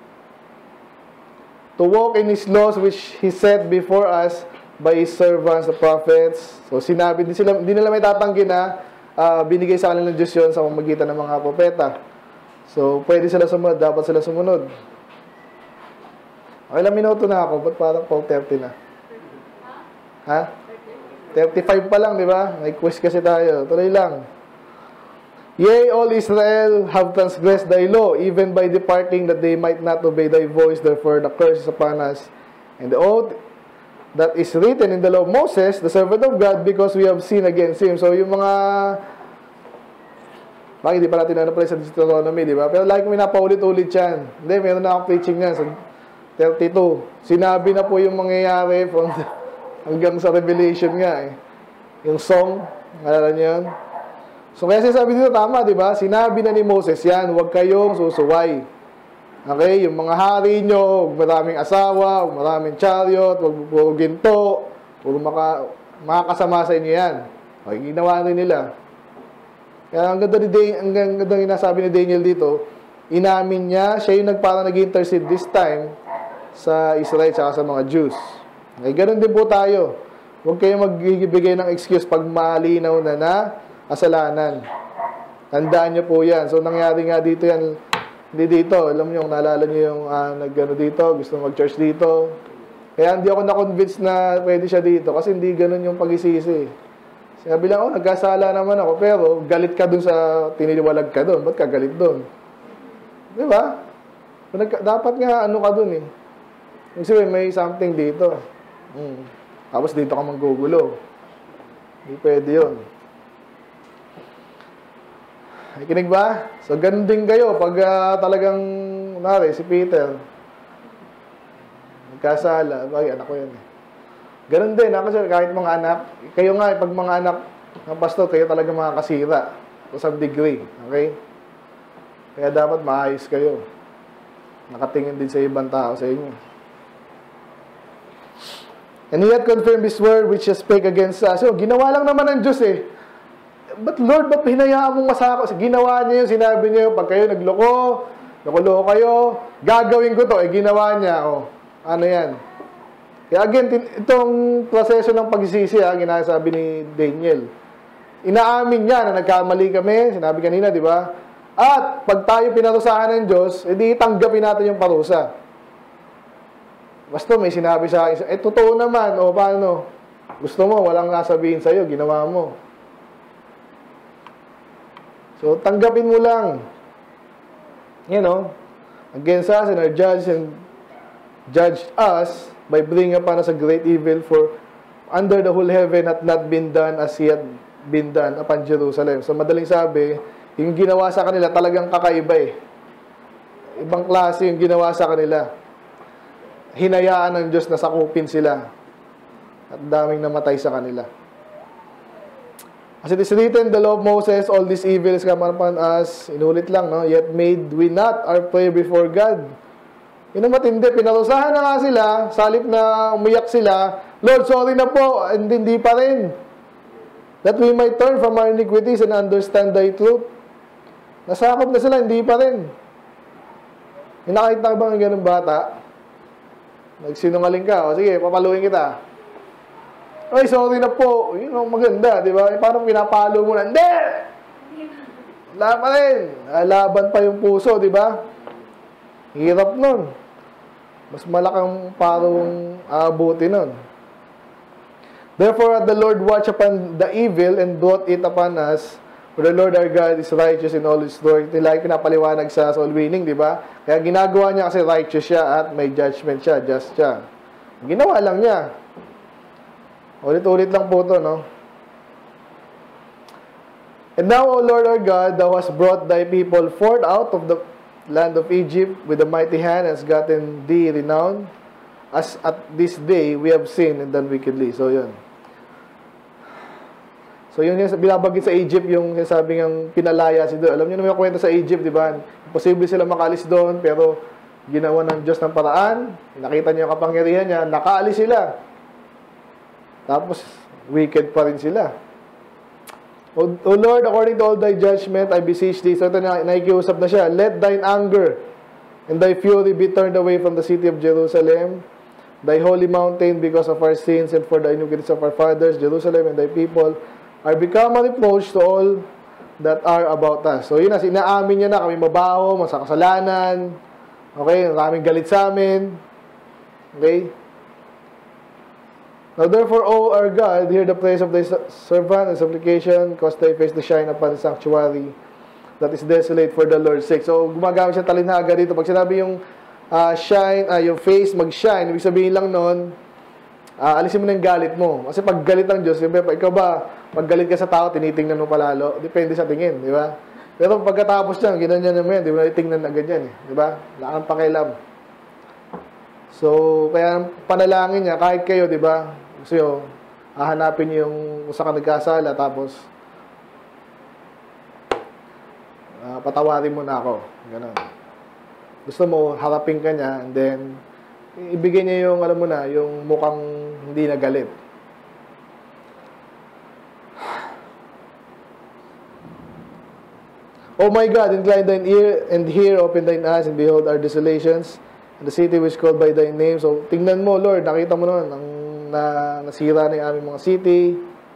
To walk in His laws which He set before us by His servants, the prophets. So sinabi, hindi nila may tatanggi na binigay sa kanila ng Diyos yun sa pamamagitan ng mga propeta. So pwede sila sumunod, dapat sila sumunod. Okay, ilang minuto na ako. Ba't parang 4:30 na? Ha? 35 pa lang, di ba? May quiz kasi tayo. Tuloy lang. Yea, all Israel have transgressed thy law, even by departing that they might not obey thy voice. Therefore, the curse is upon us. And the oath that is written in the law of Moses, the servant of God, because we have sinned against him. So, yung mga... Bakit di pa natin ano pala sa Deuteronomy, di ba? Pero like may napaulit-ulit yan. Hindi, meron na akong preaching yan. So, 32. Sinabi na po yung mangyayari from hanggang sa Revelation nga eh. Yung song, alala niyo yun? So kaya sinasabi dito tama, di ba? Sinabi na ni Moses yan, huwag kayong susuway. Okay? Yung mga hari nyo, huwag maraming asawa, huwag maraming chariot, huwag puro ginto, huwag makakasama sa inyo yan. Okay, ginawa rin nila. Kaya ang ganda ng nasabi ni Daniel dito, inamin niya, siya yung nag-intercede this time sa Israel at sa mga Jews. Okay, ganun din po tayo. Huwag kayong magbibigay ng excuse pag malinaw na kasalanan. Tandaan nyo po yan. So, nangyari nga dito yan. Hindi dito. Alam nyo, naalala nyo yung nag-ano dito, gusto mag-church dito. Kaya hindi ako na-convince na pwede siya dito kasi hindi ganun yung pag-isisi. Sabi lang, nagkasala naman ako, pero galit ka dun sa tiniliwalag ka dun. Ba't ka galit dun? Di ba? Dapat nga ano ka dun eh. Kasi may something dito. Tapos dito ka manggugulo. Hindi pwede yun. Nakikinig ba? So, ganun din kayo pag talagang, si Peter, nagkasala. Bagay, anak ko yan eh. Ganun din, kasi kahit mga anak, kayo nga, pag mga anak ng pastor, kayo talaga makakasira to some degree. Okay? Kaya dapat maayos kayo. Nakatingin din sa ibang tao sa inyo. And He had confirmed His word which He spake against us. So, ginawa lang naman ng Diyos eh. But Lord, ba't hinayaan mong masako? Ginawa niya yun, sinabi niya yun, pag kayo nagloko kayo, gagawin ko to. Ginawa niya. Ano yan? Kaya again, itong proseso ng pagsisisi, ginasabi ni Daniel. Inaamin niya na nagkamali kami, sinabi kanina, di ba? At pag tayo pinarusahan ng Diyos, edi tanggapin natin yung parusa. Basta may sinabi sa akin, totoo naman, paano? Gusto mo, walang nasabihin sa'yo, ginawa mo. So, tanggapin mo lang. You know, against us and our judge and judge us by bringing upon us a great evil, for under the whole heaven hath not been done as yet been done upon Jerusalem. So, madaling sabi, yung ginawa sa kanila talagang kakaiba eh. Ibang klase yung ginawa sa kanila. Hinayaan ng Diyos na sakupin sila. At daming namatay sa kanila. As it is written, the law of Moses, all these evils come upon us. Inulit lang, no? Yet made we not our prayer before God. Yun ang matindi. Pinarusahan na nga sila, salip na umiyak sila, Lord, sorry na po, and hindi pa rin. That we might turn from our iniquities and understand thy truth. Nasakop na sila, hindi pa rin. Nakita ba ng ganun bata? Nagsinungaling ka, o sige, papaluin kita. Ay, sorry na po. Yun ang maganda, di ba? Parang pinapalo mo na, hindi! Wala pa rin. Laban pa yung puso, di ba? Hirap nun. Mas malakang parang aabuti nun. Therefore, the Lord watched upon the evil and brought it upon us. For the Lord our God is righteous in all His works. Like pinapaliwanag sa soul winning, di ba? Kaya ginagawa niya kasi righteous siya at may judgment siya, just siya. Ginawa lang niya. Ulit-ulit lang po ito, no? And now, O Lord our God, Thou hast brought Thy people forth out of the land of Egypt with a mighty hand, and has gotten Thee renowned, as at this day we have sinned and done wickedly. So, yun. So, yun yung binabagit sa Egypt, yung sabi ng pinalaya si doon. Alam niyo naman yung kwento sa Egypt, di ba? Imposible sila makalis doon, pero ginawa ng Diyos ng paraan. Nakita niyo yung kapangyarihan niya, nakaalis sila. Tapos, wicked pa rin sila. O Lord, according to all Thy judgment, I beseech Thee. So, ito na, nakikiusap na siya. Let Thine anger and Thy fury be turned away from the city of Jerusalem, Thy holy mountain, because of our sins and for the iniquities of our fathers, Jerusalem and Thy people are become a reproach to all that are about us. So, yun na, sinaamin niya na kami mabaho, masakasalanan. Okay, maraming galit sa amin. Okay? Now, therefore, O our God, hear the praise of Thy servant and supplication, cause Thy face to shine upon the sanctuary that is desolate for the Lord's sake. So, gumagamit siya talinhaga dito. Pag sinabi yung shine, yung face, mag-shine, ibig sabihin lang nun, alisin mo na yung galit mo. Kasi pag galit ang Diyos, siyempre, ikaw ba, pag galit ka sa tao, tinitingnan mo palalo. Depende sa tingin, di ba? Pero pagkatapos niyan, ginanyan naman yan, di ba? Tingnan na ganyan, di ba? Wala kang pakialam. So, kaya panalangin niya, kahit kayo, di ba? Gusto nyo, hahanapin niyo yung kung saan ka nagkasala, tapos patawarin mo na ako. Ganon. Gusto mo, harapin ka niya, and then, ibigay niya yung, alam mo na, yung mukhang hindi na galit. Oh my God, incline thine ear and hear, open thine eyes and behold our desolations, and the city which called by thy name. So, tingnan mo, Lord, nakita mo noon, nasira na yung aming mga city.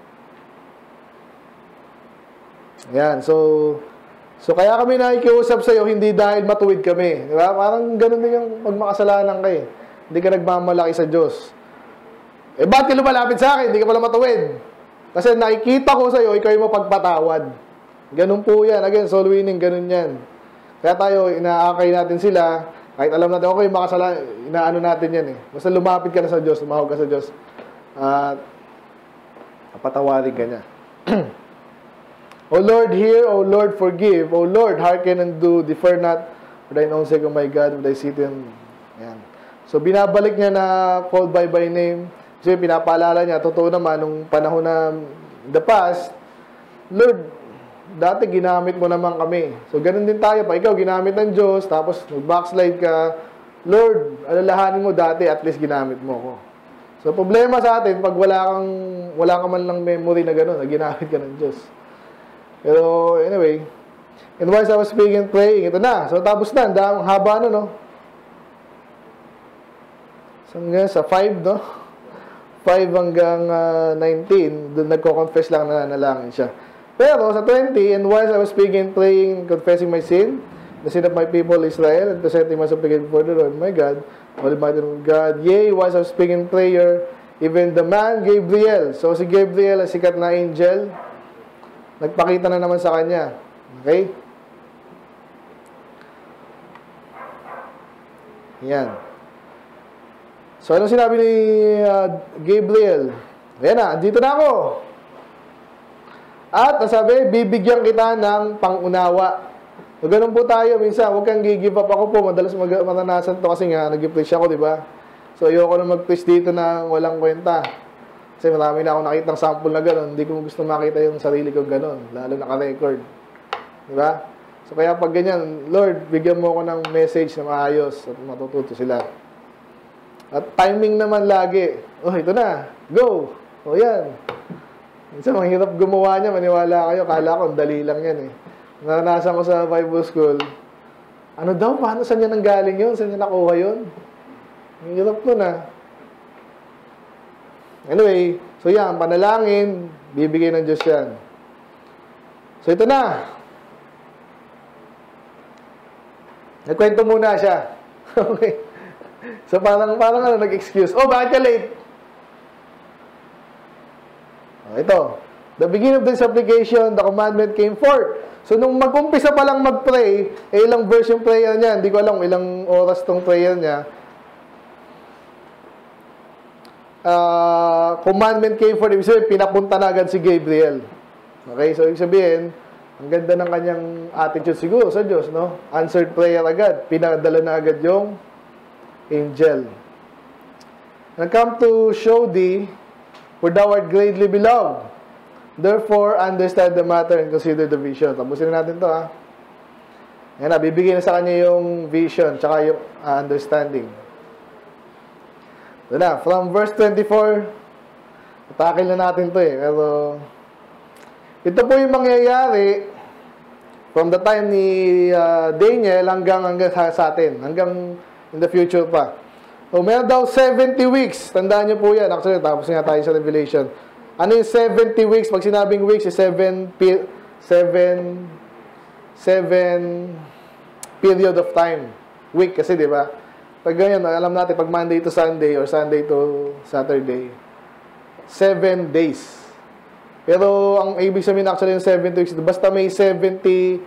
Yan, so kaya kami nakikiusap sa'yo, hindi dahil matuwid kami. Di ba? Parang ganun din yung pagmakasalanan kayo. Hindi ka nagmamalaki sa Diyos. Eh, ba't ka lumalapit sa akin? Hindi ka pala matuwid. Kasi nakikita ko sa'yo, ikaw yung mapagpatawad. Ganun po yan. Again, soul winning, ganun yan. Kaya tayo, inaakay natin sila. Kahit alam natin, okay, makasalanan, inaano natin yan eh. Basta lumapit ka na sa Diyos, lumahog ka sa Diyos. At patawarin ka niya. O Lord, hear. O Lord, forgive. O Lord, hearken and do. Defer not for thine own sake, O my God, with thy city. Yan. So, binabalik niya na called by name. Kasi pinapaalala niya, totoo naman, nung panahon na in the past, Lord, dati ginamit mo naman kami. So, ganun din tayo. Pa ikaw, ginamit ng Diyos, tapos nag-backslide ka. Lord, alalahanin mo dati, at least ginamit mo ako. So, problema sa atin, pag wala ka man lang memory na gano'n, na ginamit ka ng Diyos. Pero, anyway, and whilst I was speaking, praying, ito na. So, tapos na, ang haba na, no? So, sa 5, no? 5 hanggang 19, doon nagko-confess lang na nanalangin siya. Pero, sa 20, and whilst I was speaking, praying, confessing my sin, the sin of my people Israel, and presenting my supplication before the Lord, my God, Almighty God, yea, whilst I was speaking prayer, even the man Gabriel. So, si Gabriel, ang sikat na angel, nagpakita na naman sa kanya. Okay? Yan. So, anong sinabi ni Gabriel? Ayan na, dito na ako. At, nasabi, bibigyan kita ng pangunawa. So, ganun po tayo. Minsan, huwag kang give up. Ako po, madalas maranasan to kasi nga, nag-preach ako, di ba? So, ayoko na mag-preach dito na walang kwenta. Kasi marami na ako nakitang sample na gano'n. Hindi ko gusto makita yung sarili ko gano'n. Lalo naka-record. Di ba? So, kaya pag ganyan, Lord, bigyan mo ako ng message na maayos at matututo sila. At timing naman lagi. Oh, ito na. Go! O, yan. Minsan, mahirap gumawa niya. Maniwala kayo. Kala ko, dali lang yan eh. Naranasan ko sa Bible school. Ano daw? Paano? Saan niya nanggaling yun? Saan niya nakuha yun? Ang hirap nun ah. Anyway, so yan, panalangin, bibigay ng Diyos yan. So ito na. Nagkwento muna siya. Okay. So parang ano, nag-excuse. Oh, bakit ka late? Oh, ito. The beginning of this application, the commandment came forth. So nung mag-umpisa pa lang mag-pray, ilang verse yung prayer niya. Hindi ko alam ilang oras tong prayer niya. Commandment came forth. Ibig sabihin, pinapunta na agad si Gabriel. Okay? So, ibig sabihin, ang ganda ng kanyang attitude siguro sa Diyos, no? Answered prayer agad. Pinadala na agad yung angel. And come to show thee, for thou art greatly beloved. Therefore, understand the matter and consider the vision. Tapusin na natin to, ha? Yan na, bibigyan na sa kanya yung vision, tsaka yung understanding. Ito na, from verse 24, atakil na natin to eh. Pero, ito po yung mangyayari from the time ni Daniel hanggang sa atin, hanggang in the future pa. So, meron daw 70 weeks. Tandaan nyo po yan. Actually, tapos nga tayo sa Revelation. Ano yung 70 weeks? Pag sinabing weeks, is 7 period of time. Week kasi, di ba? Pag ganyan, alam natin, pag Monday to Sunday or Sunday to Saturday, 7 days. Pero ang ibig sabihin actually yung 70 weeks, basta may 70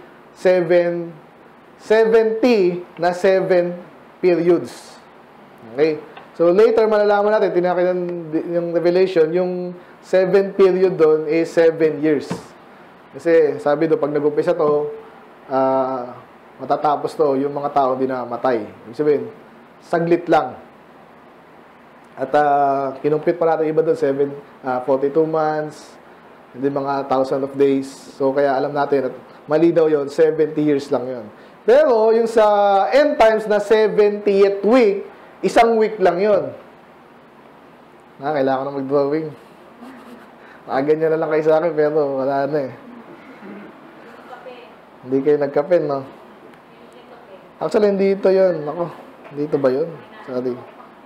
na 7 periods. Okay? So later, malalaman natin, tinakilan yung Revelation, yung 7 period doon is 7 years. Kasi sabi doon, pag nag-umpisa to, matatapos to, yung mga tao hindi na matay. Ibig sabihin, saglit lang. At kinumpit pa natin iba doon, 42 months, hindi mga 1,000 of days. So kaya alam natin, at mali daw yun, 70 years lang yun. Pero yung sa end times na 70th week, isang week lang yun. Kailangan na mag-drawing. Ganyan na lang kayo sa akin, pero wala na eh. Hindi kayo nagkape, no? Actually, hindi ito yun. Ako, dito ba yun? Sorry.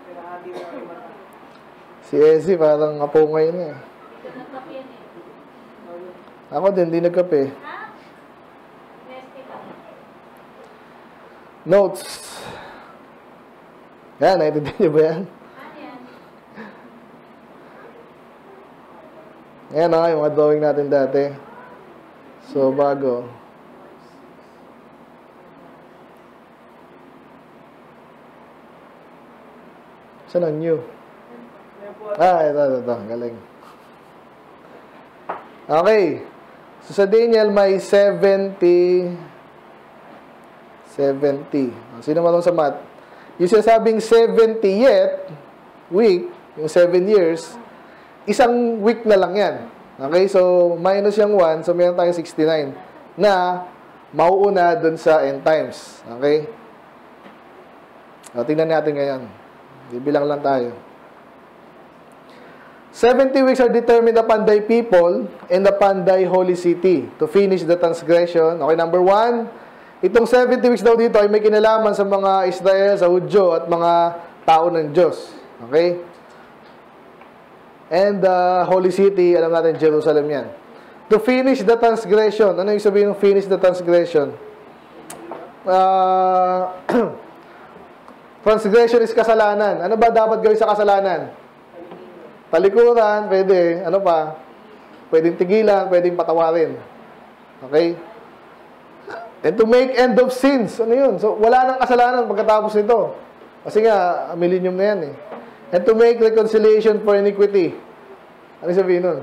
Si Ezzy, parang apungay na eh. Ako din, hindi nagkape. Notes. Yan, naintindihan niyo ba yan? Ayan na, yung mga drawing natin dati. So, bago. Saan ang new? Ito. Galing. Okay. So, sa Daniel, may 70. Sino marunong sa math? Yung sinasabing 70th week, yung 7 years, isang week na lang yan. Okay? So, minus yung 1, so meron tayong 69 na mauuna dun sa end times. Okay? O, tingnan natin ngayon. Bibilang lang tayo. 70 weeks are determined upon thy people and upon thy holy city to finish the transgression. Okay, number 1, itong 70 weeks daw dito ay may kinalaman sa mga Israel, sa Hudyo at mga tao ng Diyos. Okay? And the holy city, alam natin, Jerusalem yan. To finish the transgression. Ano yung sabihin ng finish the transgression? Transgression is kasalanan. Ano ba dapat gawin sa kasalanan? Talikuran, pwede. Ano pa? Pwedeng tigilan, pwedeng patawarin. Okay? And to make end of sins. Ano yun? So, wala nang kasalanan pagkatapos nito. Kasi nga, millennium na yan eh. And to make reconciliation for iniquity. Ano sabihin nun?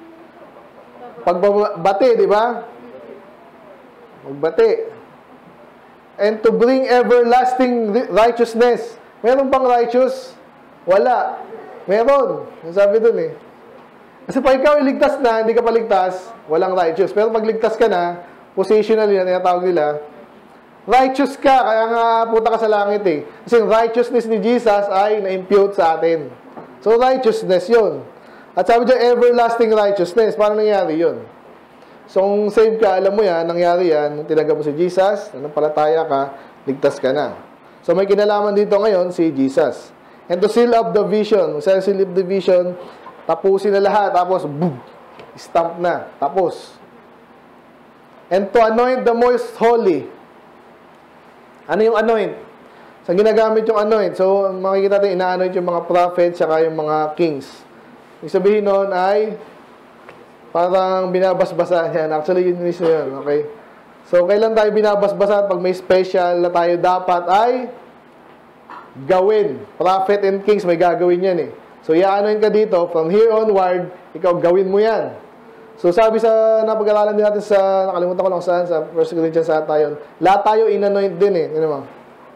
Pagbati, di ba? Magbati. And to bring everlasting righteousness. Meron bang righteous? Wala. Meron. Sabi dun eh. Kasi pag ikaw iligtas na, hindi ka paligtas, walang righteous. Pero pag ligtas ka na, positionally na tinatawag nila, righteous ka, kaya nga punta ka sa langit eh. Kasi righteousness ni Jesus ay na-impute sa atin. So righteousness yun. At sabi dyan, everlasting righteousness. Paano nangyari yun? So kung save ka, alam mo yan, nangyari yan, tinanggap mo si Jesus, nanampalataya ka, ligtas ka na. So may kinalaman dito ngayon si Jesus. And to seal up the vision, seal up the vision, tapusin na lahat, tapos boom, stamp na, tapos. And to anoint the most holy. Ano yung anoint? Sa ginagamit yung anoint, so makikita natin, ina-anoint yung mga prophets, saka yung mga kings. Yung sabihin nun ay, parang binabasbasan yan. Actually, yun mismo yun, okay? So, kailan tayo binabasbasan? Pag may special na tayo dapat ay gawin. Prophet and kings, may gagawin yan eh. So, i-anoint ka dito, from here onward, ikaw gawin mo yan. So, sabi sa napag-aralan din natin sa, nakalimutan ko lang saan, sa 1 Corinthians sa tayo, lahat tayo in-anoint din eh. Ano mo?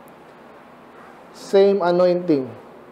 Same anointing.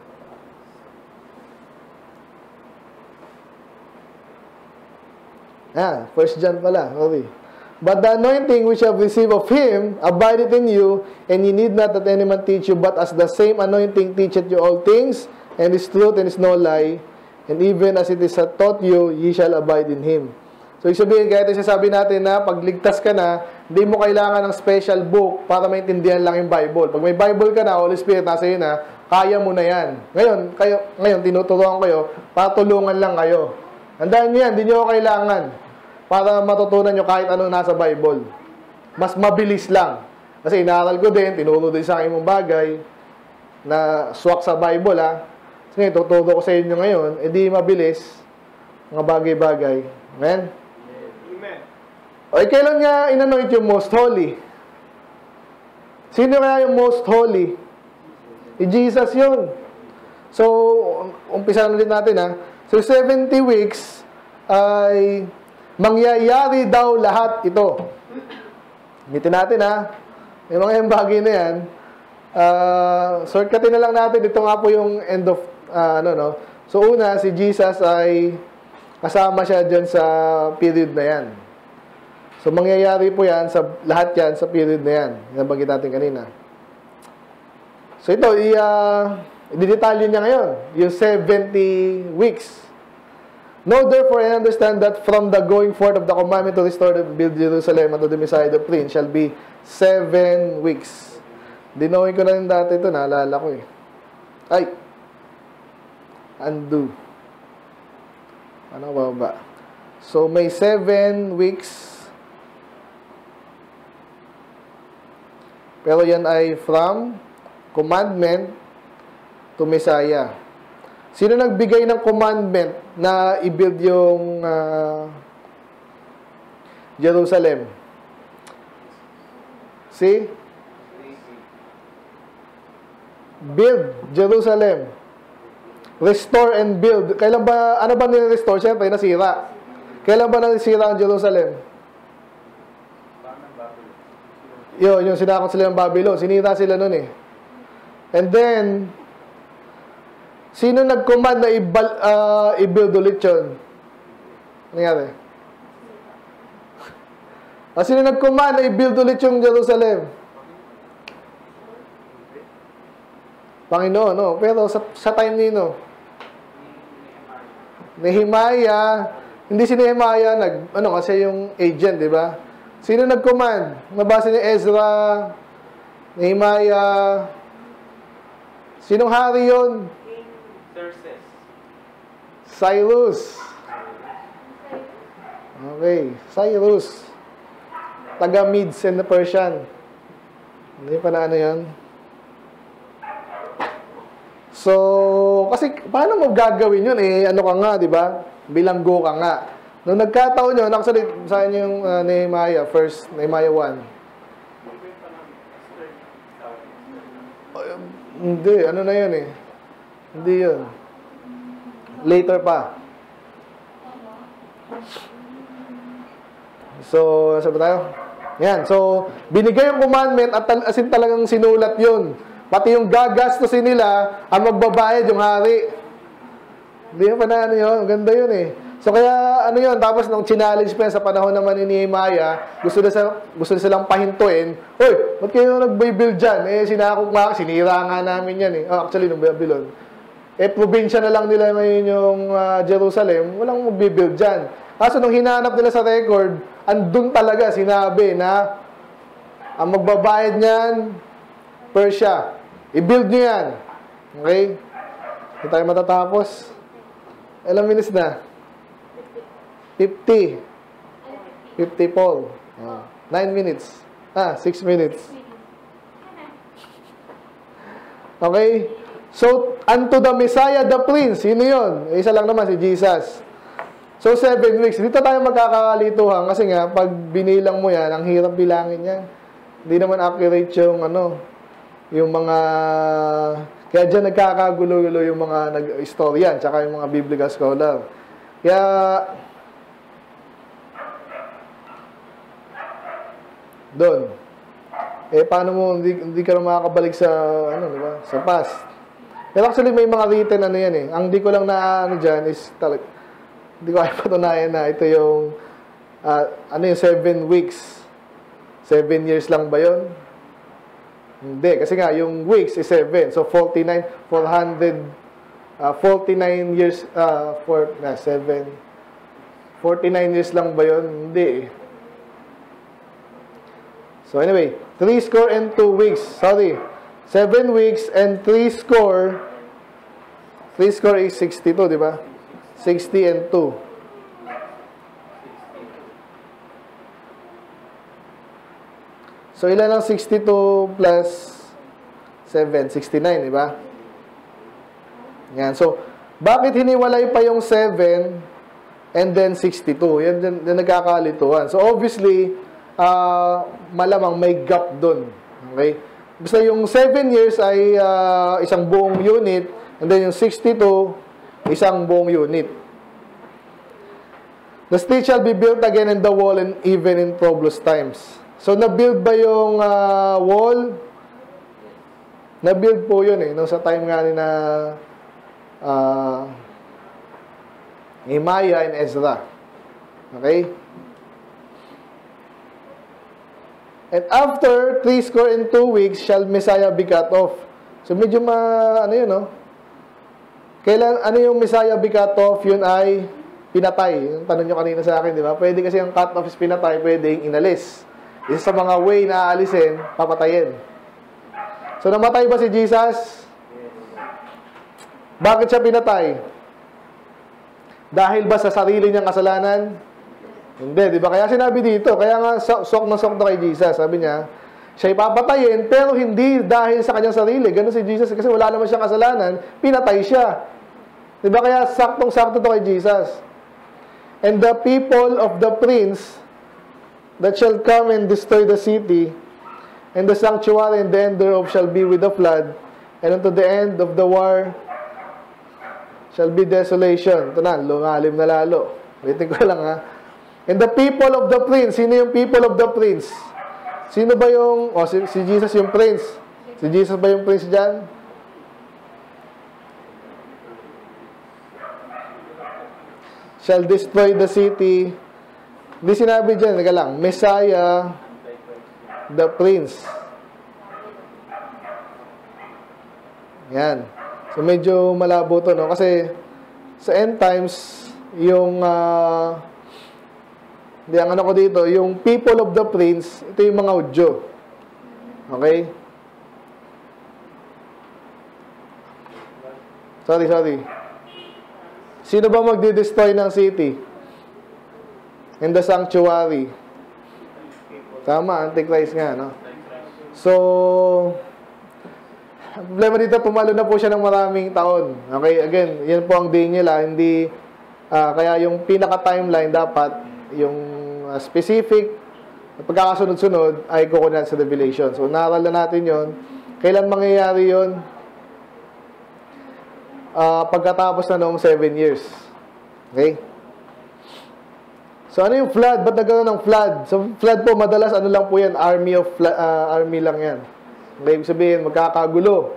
First John pala. Okay. But the anointing which you have received of Him abideth in you, and ye need not that any man teach you, but as the same anointing teacheth you all things, and is truth and is no lie, and even as it is taught you, ye shall abide in Him. So, ibig sabihin, kaya ito sasabi natin na pag ligtas ka na, hindi mo kailangan ng special book para maintindihan lang yung Bible. Pag may Bible ka na, Holy Spirit nasa iyo na, kaya mo na yan. Ngayon tinuturuan kayo, para tulungan lang kayo. Tandaan nyo yan, hindi nyo kailangan para matutunan nyo kahit ano nasa Bible. Mas mabilis lang. Kasi inaaral ko din, tinuro din sa akin mong bagay na swak sa Bible ha. Kasi tuturo ko sa inyo ngayon, edi mabilis mga bagay-bagay. Amen? Amen. O kailan nga inanoint yung most holy? Sino kaya yung most holy? Jesus yun. So, umpisa na ulit natin ha. So, 70 weeks ay mangyayari daw lahat ito. Ulitin natin ha. May mga yung bagay na yan. Shortcutin na lang natin. Ito nga po yung end of, So, una, si Jesus ay kasama siya dyan sa period na yan. So, mangyayari po yan, lahat yan sa period na yan. Nabanggit natin kanina. So, ito, i-detalye niya ngayon. Yung 70 weeks. Know therefore and understand that from the going forth of the commandment to restore and build Jerusalem unto the Messiah the Prince shall be 7 weeks. Dinawin ko na rin dati ito, naalala ko eh. Ay! Undo. Ano ba? So, may 7 weeks. Pero yan ay from commandment to Messiah. Sino nagbigay ng commandment na i-build yung Jerusalem? See? Build Jerusalem. Restore and build. Kailan ba, ano ba nire-restore? Siyempre, nasira. Kailan ba nasira ang Jerusalem? Yung sinakot sila ng Babylon. Sinira sila nun eh. And then, sino nag-command na i-build ulit yun? Nangyari? Sino nag-command na i-build ulit yung Jerusalem? Panginoon, no? Pero sa time nino, Nehemiah, hindi si Nehemiah kasi yung agent, di ba? Sino nag-command? Nabasa ni Ezra, Nehemiah, sinong hari yun? Cyrus. Okay, Cyrus. Taga-Medes and the Persian. Hindi pa na ano yan. So, kasi paano mo gagawin yun eh? Ano ka nga, di ba? Bilanggo ka nga. Nung nagkataon yun, actually, saan yung Nehemiah 1. Hindi, ano na yun eh. Hindi yun. Later pa. So, nasa ba tayo? Yan. So, binigay yung commandment at as in talagang sinulat yun. Pati yung gagastusin nila, ang magbabayad yung hari. Hindi pa na ano yun. Ganda yun eh. So, kaya ano yun. Tapos nung challenge pa yan sa panahon naman ni Nehemiah, gusto na silang pahintuin. Uy, ba't kayo nag-build dyan? Eh, sinira nga namin yan eh. Oh, actually, nung Babylon. Eh, probinsya na lang nila ngayon yung Jerusalem. Walang mag-build dyan. Kaso nung hinanap nila sa record, andun talaga sinabi na ang magbabayad niyan, Persia. I-build nyo yan. Okay? Hindi tayo matatapos. Ilang minutes na? 50. 50 Paul. 9 minutes. 6 minutes. Okay? So, unto the Messiah, the Prince. Sino yun? Isa lang naman, si Jesus. So, 7 weeks. Dito tayo magkakalituhan kasi nga, pag binilang mo yan, ang hirap bilangin yan. Hindi naman accurate yung yung mga... Kaya dyan nagkakagulo-gulo yung mga nag-historian tsaka yung mga biblical scholar. Kaya... Doon. Eh, paano mo, hindi ka na makakabalik sa, diba? Sa past. Pero actually, may mga written yan eh. Ang di ko lang dyan is hindi ko ay patunayan na ito yung 7 weeks. 7 years lang ba yun? Hindi. Kasi nga, yung weeks is 7. So, 49 years, 7. 49 years lang ba yun? Hindi eh. So, anyway, 3 score and 2 weeks. Sorry. 7 weeks and 3 score. 3 score is 62, di ba? 60 and 2. So, ilan ang 62 plus 7? 69, di ba? Yan. So, bakit hiniwalay pa yung 7 and then 62? Yan din nagkakalituhan. So, obviously, malamang may gap dun. Okay? Basta yung 7 years ay isang buong unit, and then yung 62, isang buong unit. The street shall be built again in the wall and even in troublous times. So, na-build ba yung wall? Na-build po yun eh. No, sa time nga ni na Nehemiah and Ezra. Okay? And after 3 score and 2 weeks shall Messiah be cut off. So medyo ano yun, no? Kailan, ano yung Messiah be cut off? Yun ay pinatay. Yung tanong nyo kanina sa akin, di ba? Pwede kasi yung cut off is pinatay, pwede yung inalis. Isa sa mga way na aalisin, papatayin. So namatay ba si Jesus? Bakit siya pinatay? Dahil ba sa sarili niyang kasalanan? Hindi, di ba? Kaya sinabi dito, kaya nga sok na sok na kay Jesus. Sabi niya, siya ipapatayin, pero hindi dahil sa kanyang sarili. Ganun si Jesus, kasi wala naman siyang kasalanan, pinatay siya. Di ba? Kaya saktong-sakto to kay Jesus. And the people of the prince that shall come and destroy the city, and the sanctuary and the end thereof shall be with the flood, and unto the end of the war shall be desolation. Ito na, lumalim na lalo. Waiting ko lang ha. And the people of the prince, sino yung people of the prince? Sino ba yung, si Jesus yung prince. Si Jesus ba yung prince dyan? Shall destroy the city. Hindi sinabi dyan, naga lang, Messiah, the prince. Yan. So medyo malabo to, no? Kasi sa end times, yung ang ano ko dito, yung people of the prince, ito yung mga Hudyo. Okay? Sorry. Sino ba magdi-destroy ng city? In the sanctuary. Tama, Antichrist nga, no? So, problema dito, pumalo na po siya ng maraming taon. Okay, again, yan po ang day nila. Hindi, kaya yung pinaka-timeline dapat, yung specific pagkakasunod-sunod ay kukunan sa Revelation. So, naral na natin yon. Kailan mangyayari yon? pagkatapos na noong 7 years. Okay? So, ano yung flood? Ba't nagkaroon ng flood? So, flood po, madalas, ano lang po yan? Army lang yan. Okay, ibig sabihin, magkakagulo.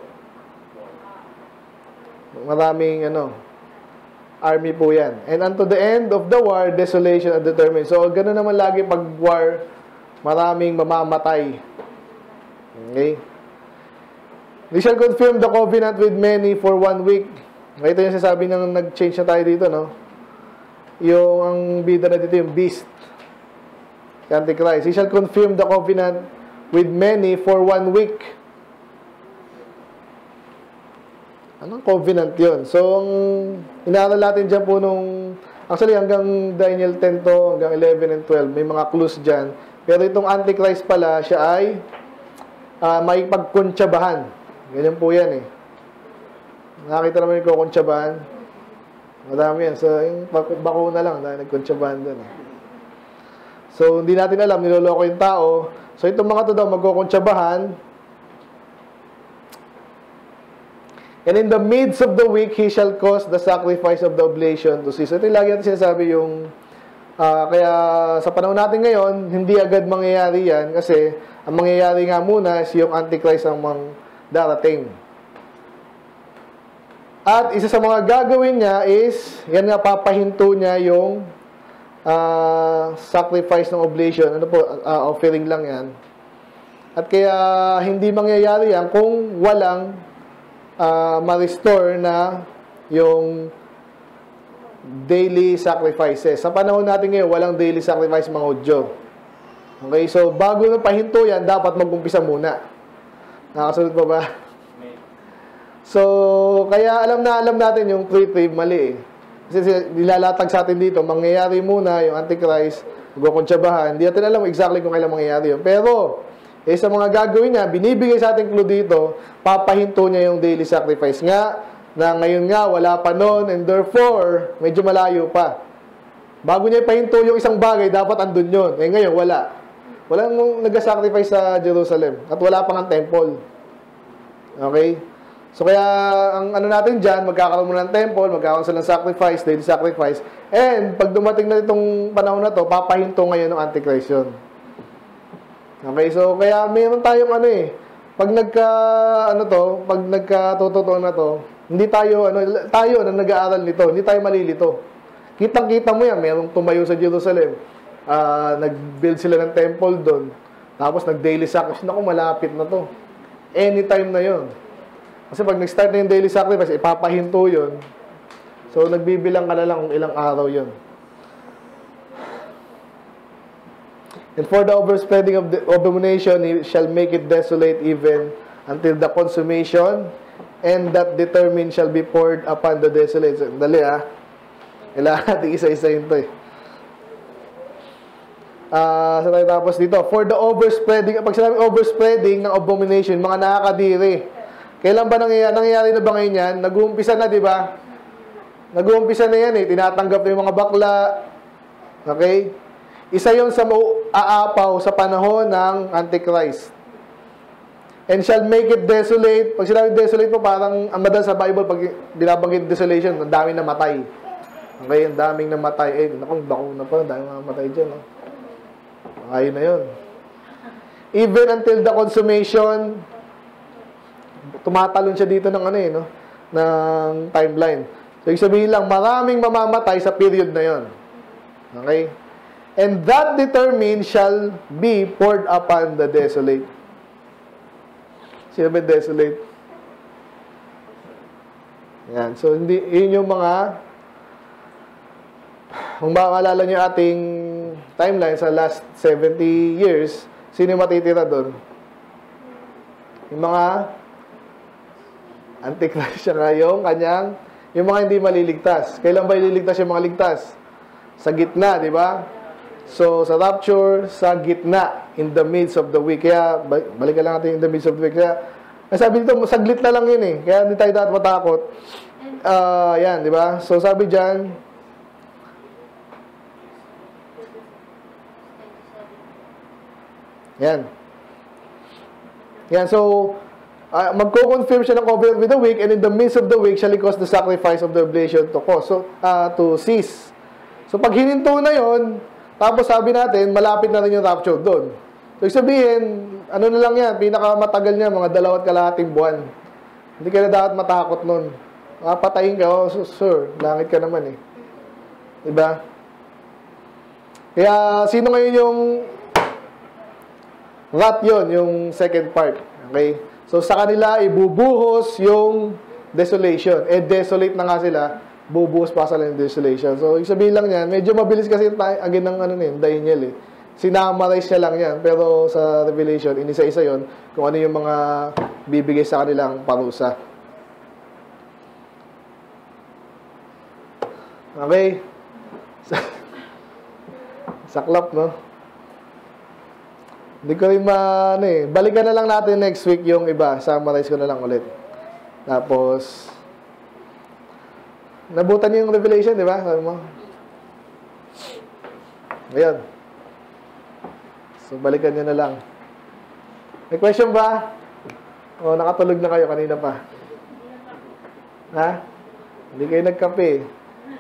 Maraming, army po yan. And unto the end of the war, desolation and determined. So, gano'n naman lagi pag war, maraming mamamatay. Okay? They shall confirm the covenant with many for 1 week. Ito yung sasabi niyang nag-change na tayo dito, no? Yung ang bida na dito, yung beast. Antichrist. He shall confirm the covenant with many for 1 week. Anong covenant yun? So, ang inaaral natin dyan po actually hanggang Daniel 10 to, hanggang 11 and 12, may mga clues dyan. Pero itong Antichrist pala, siya ay may pagkuntsabahan. Ganyan po yan eh. Nakita naman yung kukuntsabahan. Madami yan. So, yung bakuna lang dahil nagkuntsabahan doon. So, hindi natin alam, niloloko yung tao. So, itong mga to daw, magkukuntsabahan. And in the midst of the week, he shall cause the sacrifice of the oblation to cease. Ito yung lagi natin sinasabi yung, kaya sa panahon natin ngayon, hindi agad mangyayari yan kasi ang mangyayari nga muna is yung Antichrist ang darating. At isa sa mga gagawin niya is, yan nga, papahinto niya yung sacrifice ng oblation. Ano po, offering lang yan. At kaya hindi mangyayari yan kung walang ma-restore na yung daily sacrifices. Sa panahon natin ngayon, walang daily sacrifice mga Hudyo. Okay, so bago na pahinto yan, dapat mag-umpisa muna. Nakasunod pa ba? So, kaya alam natin yung pre-trib, mali eh. Kasi nilalatag sa atin dito, mangyayari muna yung Antichrist, magkukuntsabahan. Hindi natin alam exactly kung kailan mangyayari yun. Pero, sa mga gagawin niya, binibigay sa ating clue dito, papahinto niya yung daily sacrifice nga, na ngayon nga, wala pa noon, and therefore, medyo malayo pa. Bago niya ipahinto yung isang bagay, dapat andun yun. Ngayon, wala. Walang nag-sacrifice sa Jerusalem. At wala pang ang temple. Okay? So, kaya, ang ano natin dyan, magkakaroon muna ng temple, magkakaroon sila ng sacrifice, daily sacrifice, and pag dumating na itong panahon na to, papahinto ngayon ng Antichrist yun. Okay, so, kaya meron tayong pag pag nagkatotoo na to, hindi tayo, tayo na nag-aaral nito, hindi tayo malilito. Kitang-kita mo yan, merong tumayo sa Jerusalem, nag-build sila ng temple doon, tapos nag-daily sacrifice, naku, malapit na to. Anytime na yon. Kasi pag nag-start na yung daily sacrifice, ipapahinto yun. So, nagbibilang ka na lang kung ilang araw yun. And for the overspreading of the abomination, he shall make it desolate even until the consummation, and that determined shall be poured upon the desolate. So, dali kailangan natin isa-isahin to eh. So tayo tapos dito. For the overspreading, pag sinabing overspreading ng abomination, mga nakakadiri. Kailan ba nangyayari na ba ngayon yan? Nag-uumpisa na, di ba? Nag-uumpisa na yan eh. Tinatanggap na yung mga bakla. Okay? Isa yon sa aapaw sa panahon ng Antichrist. And shall make it desolate. Pag sinabi desolate po, parang ang madalas sa Bible, pag binabanggit desolation, ang daming namatay. Okay? Ang daming namatay. Naku, bako na pa. Ang daming namatay dyan. No? Ayun na yun. Even until the consummation, tumatalon siya dito ng ng timeline. So, ibig sabihin lang, maraming mamamatay sa period na yon. Okay? And that determined shall be poured upon the desolate. Sino ba desolate? Yan. So, yun yung mga, kung maalala nyo ating timeline sa last 70 years, sino matitira doon? Yung mga Antichrist siya nga yung mga hindi maliligtas. Kailan ba ililigtas yung mga ligtas? Sa gitna, di ba? So, sa rapture, sa gitna, in the midst of the week. Kaya, balikan lang natin in the midst of the week. Kaya, sabi dito, saglit na lang yun eh. Kaya hindi tayo dapat matakot. Yan, di ba? So, sabi dyan, yan. Yan, so, magko-confirm siya ng covenant with the weak, and in the midst of the week shall he cause the sacrifice of the oblation to cease. So pag hininto na yon, tapos sabi natin, malapit na rin yung rapture doon. So sabihin, ano na lang yan, pinakamatagal niya, mga 2.5 buwan. Hindi ka na dapat matakot nun. Patayin ka, oh, sir, langit ka naman eh. Diba? Kaya, sino ngayon yung wrath yun, yung second part. Okay? So, sa kanila, ibubuhos yung desolation. Desolate na nga sila, bubuhos pa sila yung desolation. So, yung sabihin lang yan, medyo mabilis kasi agin ng Daniel eh. Sinamarize niya lang yan. Pero sa Revelation, inisa-isa yon kung ano yung mga bibigay sa kanilang parusa. Okay? Saklap, no? Hindi ko rin balikan na lang natin next week yung iba. Summarize ko na lang ulit. Tapos, nabutan niyo yung Revelation, di ba? Sabi mo? Ayan. So, balikan niyo na lang. May question ba? O, nakatulog na kayo kanina pa. Ha? Hindi kayo nagkape.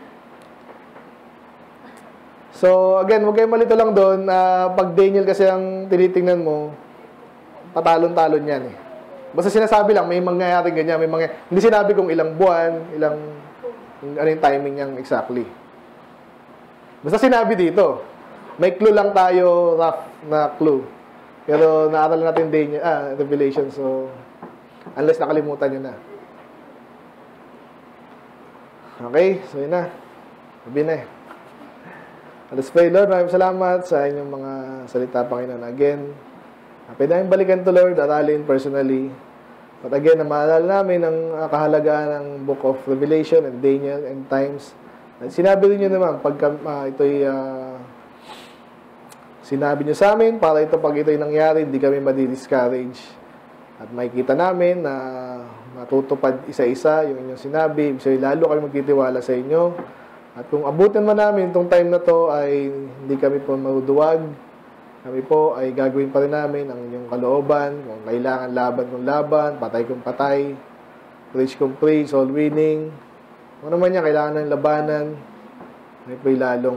So, again, huwag kayong malito lang doon. Pag Daniel kasi ang tinitingnan mo, patalon-talon yan eh. Basta sinasabi lang, may mangyayari ganyan, hindi sinabi kung ilang buwan, ano yung timing niyang exactly. Basta sinabi dito, may clue lang tayo, rough na clue. Pero naaral natin Revelation, so, unless nakalimutan niyo na. Okay, so yun na. Sabi na eh. Let's pray, Lord. Maraming salamat sa inyong mga salita, Panginoon. Again, pwede namin balikan to, Lord, aralin personally. But again, maalala namin ang kahalagaan ng Book of Revelation and Daniel and Times. At sinabi rin nyo naman, pagka ito'y sinabi nyo sa amin, para pag ito'y nangyari, hindi kami madi-discourage. At makikita namin na matutupad isa-isa yung inyong sinabi. So, lalo kami magtitiwala sa inyo. At kung abutin man namin itong time na to ay hindi kami po maduduwag. Kami po ay gagawin pa rin namin ang inyong kalooban. Kung kailangan laban kung laban, patay kung patay, preach kung preach, all winning. Kung naman niya, kailangan ng labanan. May po'y lalong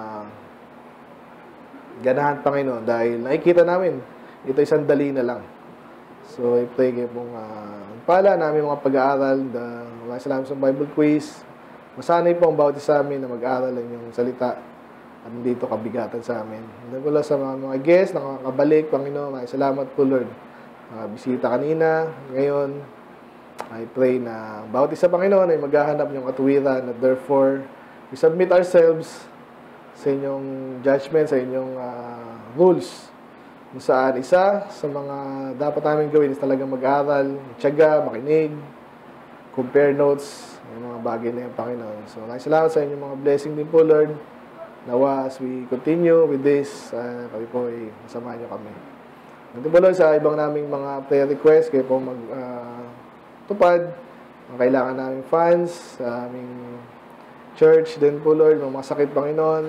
ganahan, Panginoon, dahil nakikita namin, ito'y sandali na lang. So, I pray kayo pong pala namin mga pag-aaral. Maraming salamat sa Bible quiz. Masanay po ang bawat isa amin na mag-aaral ang yung salita at hindi ito kabigatan sa amin. Nagula sa mga guests na makakabalik, Panginoon, maraming salamat po, Lord. Bisita kanina, ngayon, I pray na bawat isa, Panginoon, ay maghahanap ng katuwiran at therefore, we submit ourselves sa inyong judgment, sa inyong rules. Kung saan isa sa mga dapat namin gawin is talagang mag-aaral, tiyaga, makinig, compare notes, yung mga bagay na yung Panginoon. So, maraming salamat sa inyong mga blessing din po, Lord. Nawa, as we continue with this, kami po ay masamahan niyo kami. Nandito po, Lord, sa ibang naming mga prayer request, kayo po magtupad. Ang kailangan naming funds, sa aming church din po, Lord, mga sakit, Panginoon.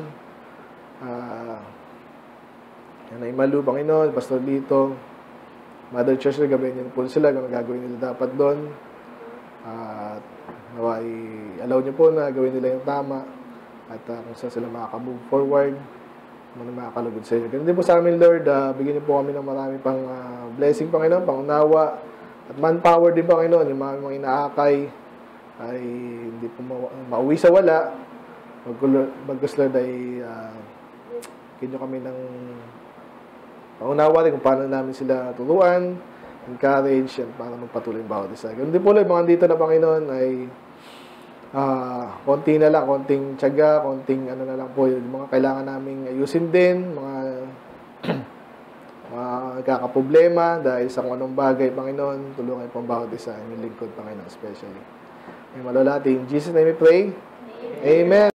Naimalu, Panginoon, Pastor Lito, Mother Church, gabayan niyo po sila, kung gagawin nila dapat doon. At nawa, allow niyo po na gawin nila yung tama at kung saan sila makaka-move forward, makakalugod sa inyo. Ganun din po sa amin, Lord, bigyan niyo po kami ng marami pang blessing, Panginoon, pangunawa at manpower din, Panginoon, yung mga inaakay ay hindi po mauwi sa wala. Bagkus, Lord, ay bigyan niyo kami ng pangunawa rin kung paano namin sila turuan, encourage, and para magpatuloy yung bawat isa. Ganun din po, Lord, mga dito na, Panginoon, ay konti na lang, konting tiyaga, konting ano na lang po, yung mga kailangan naming ayusin din, mga kakaproblema dahil sa kung anong bagay, Panginoon, tulungan po ang bawat isa, yung lingkod, Panginoon, especially. May malalati, in Jesus' name we pray. Amen.